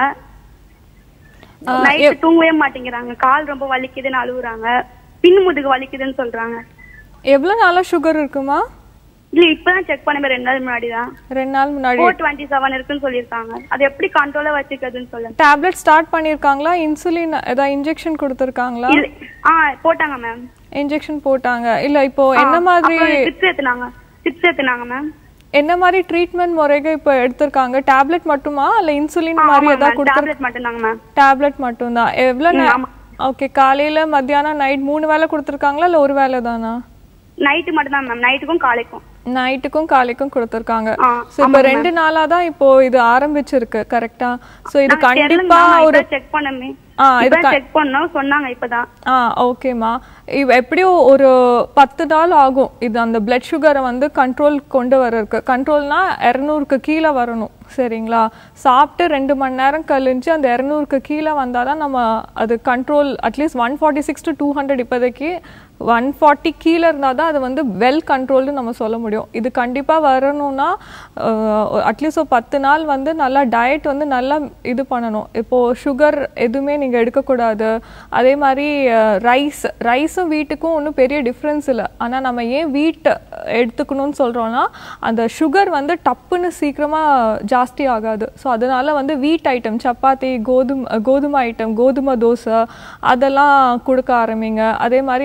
நைட் தூங்கவே மாட்டேங்கிறாங்க. கால் ரொம்ப வலிக்குதுன்னு அழுகுறாங்க. பின் முதுகு வலிக்குதுன்னு சொல்றாங்க. எவ்வளவு நாளா சுகர் இருக்குமா? இல்ல, இப்பதான் செக் பண்ண 2 நாள் முன்னாடி தான். 2 நாள் முன்னாடி 427 இருக்குன்னு சொல்லிருக்காங்க. அது எப்படி கண்ட்ரோலா வச்சுக்கிறதுன்னு சொல்லுங்க. டேப்லெட் ஸ்டார்ட் பண்ணிருக்காங்களா? இன்சுலின் ஏதாவது இன்ஜெக்ஷன் கொடுத்திருக்காங்களா? போட்டாங்க மேம். இன்ஜெக்ஷன் போட்டாங்க. இல்ல இப்போ என்ன மாதிரி சிப்ஸ் ஏத்துனாங்க மேம். என்ன மாதிரி ட்ரீட்மெண்ட் முறைகள் இப்போ எடுத்திருக்காங்க? டேப்லெட் மட்டுமா இல்ல இன்சுலின் மாதிரி ஏதாவது கொடுத்திருக்காங்க? டேப்லெட் மட்டும்தாங்க மேம். டேப்லெட் மட்டும்தான். எவ்வளவு? ஓகே. காலையில மத்தியானம் நைட் 3 வேளை கொடுத்திருக்காங்களா இல்ல ஒரு வேளை தானா? நைட் மட்டும் தான் மேம். நைட்டுக்கும் காலைக்கும் கொடுத்திருக்காங்க. சோ இப்போ 2 நாளா தான் இப்போ இது ஆரம்பிச்சிருக்கு. கரெக்ட்டா? சோ இது கண்டிப்பா ஒரு செக் பண்ணமே. இது செக் பண்ணோம் சொன்னாங்க இப்பதான். ஓகேமா. எப்படியும் ஒரு 10 நாள் ஆகும் இது அந்த பிளட் சுகரை கண்ட்ரோல் கொண்டு வரதுக்கு. கண்ட்ரோல்னா 200க்கு கீழே வரணும். சரிங்களா? சாப்பிட்டு 2 மணி நேரம் கழிஞ்சு அந்த 200க்கு கீழே வந்தாதான் நம்ம அது கண்ட்ரோல். அட்லீஸ்ட் 146 to 200, இப்போதைக்கு 140 கீழே இருந்தால் தான் அது வெல் கண்ட்ரோல்னு நம்ம சொல்ல முடியும். இது கண்டிப்பாக வரணும்னா அட்லீஸ்ட் ஒரு 10 நாள் நல்லா டயட் நல்லா இது பண்ணணும். இப்போது சுகர் எதுவுமே நீங்கள் எடுக்கக்கூடாது. அதே மாதிரி ரைஸும் வீட்டுக்கும் ஒன்றும் பெரிய டிஃப்ரென்ஸ் இல்லை. ஆனால் நம்ம ஏன் வீட் எடுத்துக்கணும்னு சொல்கிறோன்னா அந்த சுகர் டப்புன்னு சீக்கிரமாக ஜாஸ்தி ஆகாது. ஸோ அதனால் வீட் ஐட்டம், சப்பாத்தி, கோதுமை ஐட்டம், கோதுமை தோசை அதெல்லாம் கொடுக்க ஆரம்பிங்க. அதே மாதிரி நிறைய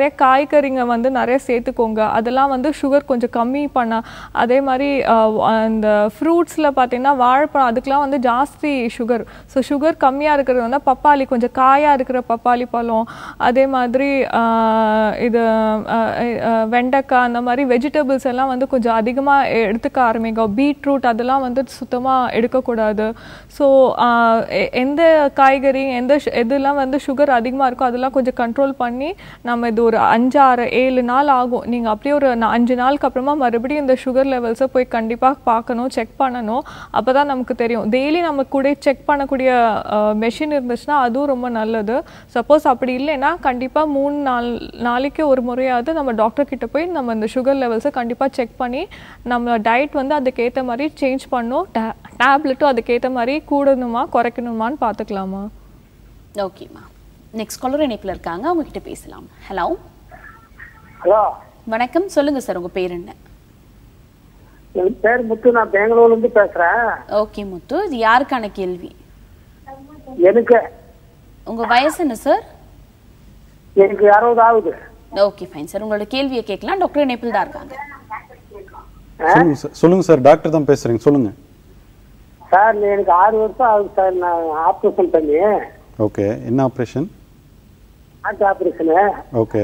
நிறைய காய்கறிங்க வந்து நிறைய சேர்த்துக்கோங்க. அதெல்லாம் வந்து சுகர் கொஞ்சம் கம்மி பண்ண. அதே மாதிரி இந்த ஃப்ரூட்ஸில் பார்த்தீங்கன்னா வாழைப்பழம் அதுக்கெலாம் வந்து ஜாஸ்தி சுகர். ஸோ சுகர் கம்மியாக இருக்கிறது வந்து பப்பாளி, கொஞ்சம் காயாக இருக்கிற பப்பாளி பழம், அதே மாதிரி இது வெண்டைக்காய், அந்த மாதிரி வெஜிடபிள்ஸ் எல்லாம் வந்து கொஞ்சம் அதிகமாக எடுத்துக்க ஆரம்பிங்க. பீட்ரூட் அதெல்லாம் வந்து சுத்தமாக எடுக்கக்கூடாது. ஸோ எந்த காய்கறி எதெல்லாம் வந்து சுகர் அதிகமாக இருக்கோ அதெல்லாம் கொஞ்சம் கண்ட்ரோல் பண்ணி நம்ம இது ஒரு 5, 6, 7 நாள் ஆகும். நீங்கள் அப்படியே ஒரு 5 நாளுக்கு அப்புறமா மறுபடியும் இந்த சுகர் லெவல்ஸை போய் கண்டிப்பாக பார்க்கணும், செக் பண்ணணும். அப்போ தான் நமக்கு தெரியும். டெய்லி நம்ம கூட செக் பண்ணக்கூடிய மெஷின் இருந்துச்சுன்னா அதுவும் ரொம்ப நல்லது. சப்போஸ் அப்படி இல்லைன்னா கண்டிப்பாக 3 நாளைக்கு ஒரு முறையாவது நம்ம டாக்டர் கிட்ட போய் நம்ம இந்த சுகர் லெவல்ஸை கண்டிப்பாக செக் பண்ணி நம்ம டயட் வந்து அதுக்கேற்ற மாதிரி சேஞ்ச் பண்ணணும். டேப்லெட்டும் அதுக்கேற்ற மாதிரி கூடணுமா குறைக்கணுமான்னு பார்த்துக்கலாமா? ஓகேம்மா. நெக்ஸ்ட் காலர் இணைப்பில் இருக்காங்க, அவங்க கிட்ட பேசலாம். ஹலோ. ஹலோ, வணக்கம். சொல்லுங்க சார், உங்க பேர் என்ன? என் பேர் முத்து, நான் பெங்களூர்ல இருந்து பேசுறேன். ஓகே முத்து, இது யாருக்கான கேள்வி? எனக்கு. உங்க வயசு என்ன சார்? எனக்கு 60 ஆகுது. ஓகே ஃபைன் சார், உங்களோட கேள்வியை கேட்கலாம். டாக்டர் இணைப்பில் தான் இருக்காங்க. சொல்லுங்க சார், டாக்டர் தான் பேசுறீங்க, சொல்லுங்க சார். எனக்கு 6 வருஷம் ஆகுது சார், நான் ஆப்ரேஷன் பண்ணி. ஓகே, என்ன ஆப்ரேஷன்? Heart operation. ஓகே,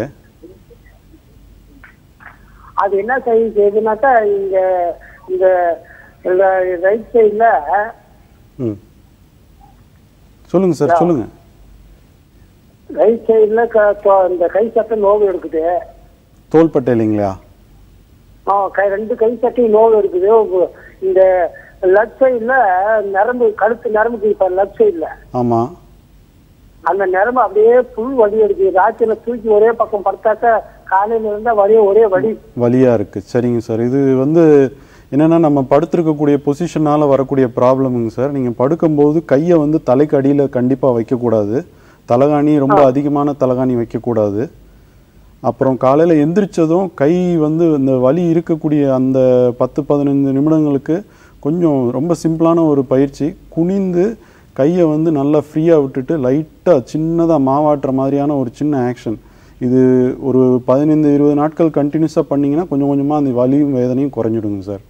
அது என்ன செய்யுதுனாக்கா இந்த இந்த ரைட் சைடுல. சொல்லுங்க சார், சொல்லுங்க. ரைட் சைடுல இந்த கை சட்டை நோவு இருக்குது. தோள்பட்டை இல்லைங்களா? ரெண்டு கை சட்டையும் நோவு இருக்குது. இந்த லெஃப்ட் சைடுல நரம்பு, கழுத்து நரம்பு லெஃப்ட் சைடுல. ஆமா, அந்த நரம்பு அப்படியே புல் வலி எடுக்குது. ராத்திரில தூக்கி ஒரே பக்கம் படுத்தாக்க காலையில இருந்தா ஒரே வலியா இருக்கு. சரிங்க சார், இது வந்து என்னன்னா நம்ம படுத்திருக்கக்கூடிய பொசிஷனால வரக்கூடிய ப்ராப்ளமுங்க சார். நீங்க படுக்கும்போது கையை வந்து தலைக்கு அடியில கண்டிப்பா வைக்கக்கூடாது. தலகாணி ரொம்ப அதிகமான தலகாணி வைக்கக்கூடாது. அப்புறம் காலையில எந்திரிச்சதும் கை வந்து இந்த வலி இருக்கக்கூடிய அந்த 10-15 நிமிடங்களுக்கு கொஞ்சம் ரொம்ப சிம்பிளான ஒரு பயிற்சி. குனிந்து கையை வந்து நல்லா ஃப்ரீயாக விட்டுட்டு லைட்டாக சின்னதாக மாவாட்டுற மாதிரியான ஒரு சின்ன ஆக்ஷன். இது ஒரு 15-20 நாட்கள் கண்டினியூஸாக பண்ணிங்கன்னா கொஞ்சம் கொஞ்சமாக அந்த வலியும் வேதனையும் குறைஞ்சிடுங்க சார்.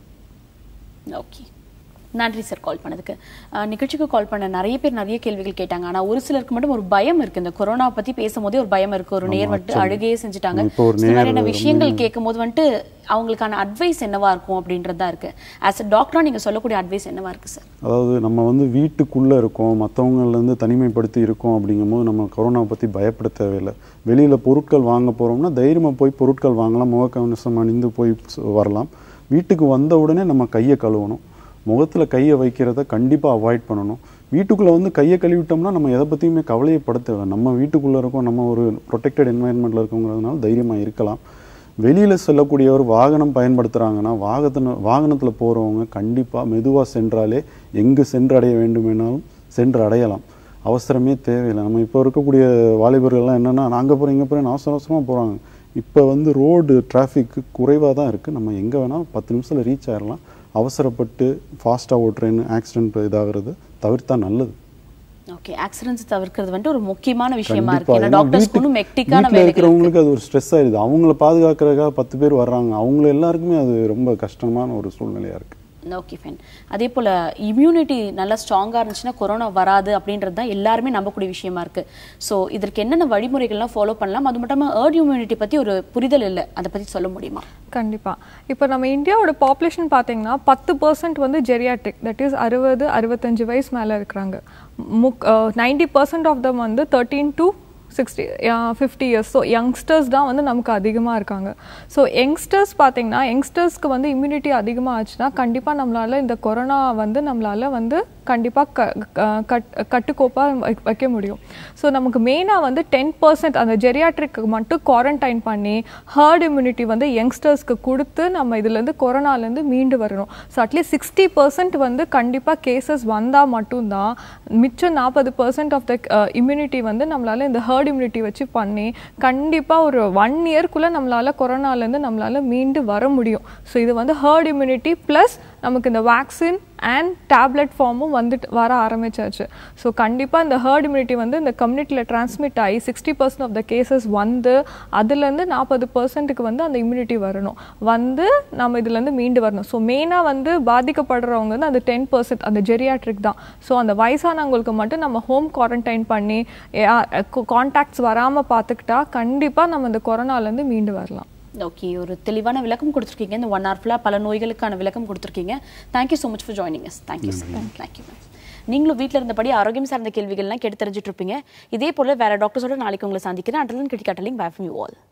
ஓகே, நன்றி சார் கால் பண்ணதுக்கு. நிகழ்ச்சிக்கு கால் பண்ண நிறைய பேர் நிறைய கேள்விகள் கேட்டாங்க. ஆனால் ஒரு சிலருக்கு மட்டும் ஒரு பயம் இருக்கு. இந்த கொரோனா பற்றி பேசும்போதே ஒரு பயம் இருக்கு. ஒரு நேர் வந்துட்டு அழுகையே செஞ்சுட்டாங்க. இந்த மாதிரியான விஷயங்கள் கேட்கும் போது வந்துட்டு அவங்களுக்கான அட்வைஸ் என்னவா இருக்கும் அப்படின்றதா இருக்கு. ஆஸ் அ டாக்டரா நீங்க சொல்லக்கூடிய அட்வைஸ் என்னவா இருக்கு சார்? அதாவது நம்ம வந்து வீட்டுக்குள்ளே இருக்கோம், மற்றவங்கலேருந்து தனிமைப்படுத்தி இருக்கோம். அப்படிங்கும்போது நம்ம கொரோனா பற்றி பயப்பட தேவையில்லை. வெளியில் பொருட்கள் வாங்க போகிறோம்னா தைரியமாக போய் பொருட்கள் வாங்கலாம், முகக்கவசம் அணிந்து போய் வரலாம். வீட்டுக்கு வந்த உடனே நம்ம கையை கழுவணும். முகத்தில் கையை வைக்கிறத கண்டிப்பாக அவாய்ட் பண்ணணும். வீட்டுக்குள்ளே வந்து கையை கழுவிட்டோம்னா நம்ம எதை பற்றியுமே கவலையப்பட தேவை. நம்ம வீட்டுக்குள்ளே இருக்கோம், நம்ம ஒரு ப்ரொடெக்டட் என்வாயன்மெண்ட்டில் இருக்கோங்கிறதுனால தைரியமாக இருக்கலாம். வெளியில் செல்லக்கூடியவர் வாகனம் பயன்படுத்துகிறாங்கன்னா வாகனத்தில் போகிறவங்க கண்டிப்பாக மெதுவாக சென்றாலே எங்கு சென்று அடைய வேண்டுமெனாலும் சென்று அடையலாம். அவசரமே தேவையில்லை. நம்ம இப்போ இருக்கக்கூடிய வாலிபர்கள்லாம் என்னென்னா அங்கே போகிறேன் இங்கே போகிறேன் அவசரமாக போகிறாங்க. இப்போ வந்து ரோடு டிராஃபிக் குறைவாக தான் இருக்குது. நம்ம எங்கே வேணால் 10 நிமிஷத்தில் ரீச் ஆகிடலாம். அவசரப்பட்டு ஃபாஸ்ட்டாக ஓட்டுறேன்னு ஆக்சிடென்ட் இதாகிறது தவிர்த்தா நல்லது. ஓகே, ஆக்சிடென்ட்ஸ் தவிர்க்கிறது வந்து ஒரு முக்கியமான விஷயமா இருக்கு. ஏன்னா டாக்டர்ஸ்க்கு மெக்டிக்கான வேலை இருக்கிறவங்களுக்கு அது ஒரு ஸ்ட்ரெஸ் ஆயிடுது. அவங்கள பாதுகாக்கிறதுக்காக 10 பேர் வர்றாங்க. அவங்க எல்லாருக்குமே அது ரொம்ப கஷ்டமான ஒரு சூழ்நிலையா இருக்கு. Okay fine. அதே போல் இம்யூனிட்டி நல்லா ஸ்ட்ராங்காக இருந்துச்சுன்னா கொரோனா வராது அப்படின்றது தான் எல்லாருமே நம்பக்கூடிய விஷயமா இருக்குது. ஸோ இதற்கு என்னென்ன வழிமுறைகள்லாம் ஃபாலோ பண்ணலாம்? அது மட்டும் இல்லாமல் ஹர்ட் இம்யூனிட்டி பற்றி ஒரு புரிதல் இல்லை, அதை பற்றி சொல்ல முடியுமா? கண்டிப்பாக. இப்போ நம்ம இந்தியாவோட பாப்புலேஷன் பார்த்தீங்கன்னா 10% வந்து ஜெரியாட்ரிக், தட் இஸ் 60-65 வயசு மேலே இருக்கிறாங்க. 90% ஆஃப் தம் வந்து 13 to 50 இயர்ஸ். ஸோ யங்ஸ்டர்ஸ் தான் வந்து நமக்கு அதிகமாக இருக்காங்க. ஸோ யங்ஸ்டர்ஸ் பார்த்தீங்கன்னா யங்ஸ்டர்ஸ்க்கு வந்து இம்யூனிட்டி அதிகமாக ஆச்சுன்னா கண்டிப்பாக நம்மளால் இந்த கொரோனா வந்து நம்மளால் வந்து கண்டிப்பாக கட்டுக்கோப்பாக வைக்க முடியும். ஸோ நமக்கு மெயினாக வந்து 10% அந்த ஜெரியாட்ரிக்கு மட்டும் குவாரண்டைன் பண்ணி ஹர்ட் இம்யூனிட்டி வந்து யங்ஸ்டர்ஸ்க்கு கொடுத்து நம்ம இதுலேருந்து கொரோனாலேருந்து மீண்டு வரணும். ஸோ அட்லீஸ்ட் 60% வந்து கண்டிப்பாக கேசஸ் வந்தால் மட்டும்தான் மிச்சம் 40% ஆஃப் த இம்யூனிட்டி வந்து நம்மளால் இந்த ஹர்ட் இம்யூனிட்டி வச்சு பண்ணி கண்டிப்பாக ஒரு 1 இயர்க்குள்ளே நம்மளால் கொரோனாலேருந்து நம்மளால் மீண்டு வர முடியும். ஸோ இது வந்து ஹர்ட் இம்யூனிட்டி ப்ளஸ் நமக்கு இந்த வேக்சின் அண்ட் டேப்லெட் ஃபார்மும் வர ஆரம்பிச்சாச்சு. ஸோ கண்டிப்பாக இந்த ஹர்ட் இம்யூனிட்டி வந்து இந்த கம்யூனிட்டியில் டிரான்ஸ்மிட் ஆகி 60% ஆஃப் த கேசஸ் வந்து அதுலேருந்து 40%க்கு வந்து அந்த இம்யூனிட்டி வரணும், வந்து நம்ம இதுலேருந்து மீண்டு வரணும். ஸோ மெயினாக வந்து பாதிக்கப்படுறவங்க வந்து அந்த 10% அந்த ஜெரியாட்ரிக் தான். ஸோ அந்த வயசானவங்களுக்கு மட்டும் நம்ம ஹோம் குவாரண்டைன் பண்ணி கான்டாக்ட்ஸ் வராமல் பார்த்துக்கிட்டா கண்டிப்பாக நம்ம இந்த கொரோனாலேருந்து மீண்டு வரலாம். ஓகே, ஒரு தெளிவான விளக்கம் கொடுத்துருக்கீங்க. இந்த 1 hour ஃபுல்லாக பல நோய்களுக்கான விளக்கம் கொடுத்துருக்கீங்க. Thank you so much for joining us. Thank you sir. Thank you ma'am. நீங்களும் வீட்டில் இருந்தபடி ஆரோக்கியம் சார்ந்த கேள்விகள்லாம் கேட்டு தெரிஞ்சுட்டு இருப்பீங்க. இதே போல வேற டாக்டர்ஸோட நாளைக்கு உங்களை சந்திக்கிறேன். அண்டர்லன் cricket bye from you all.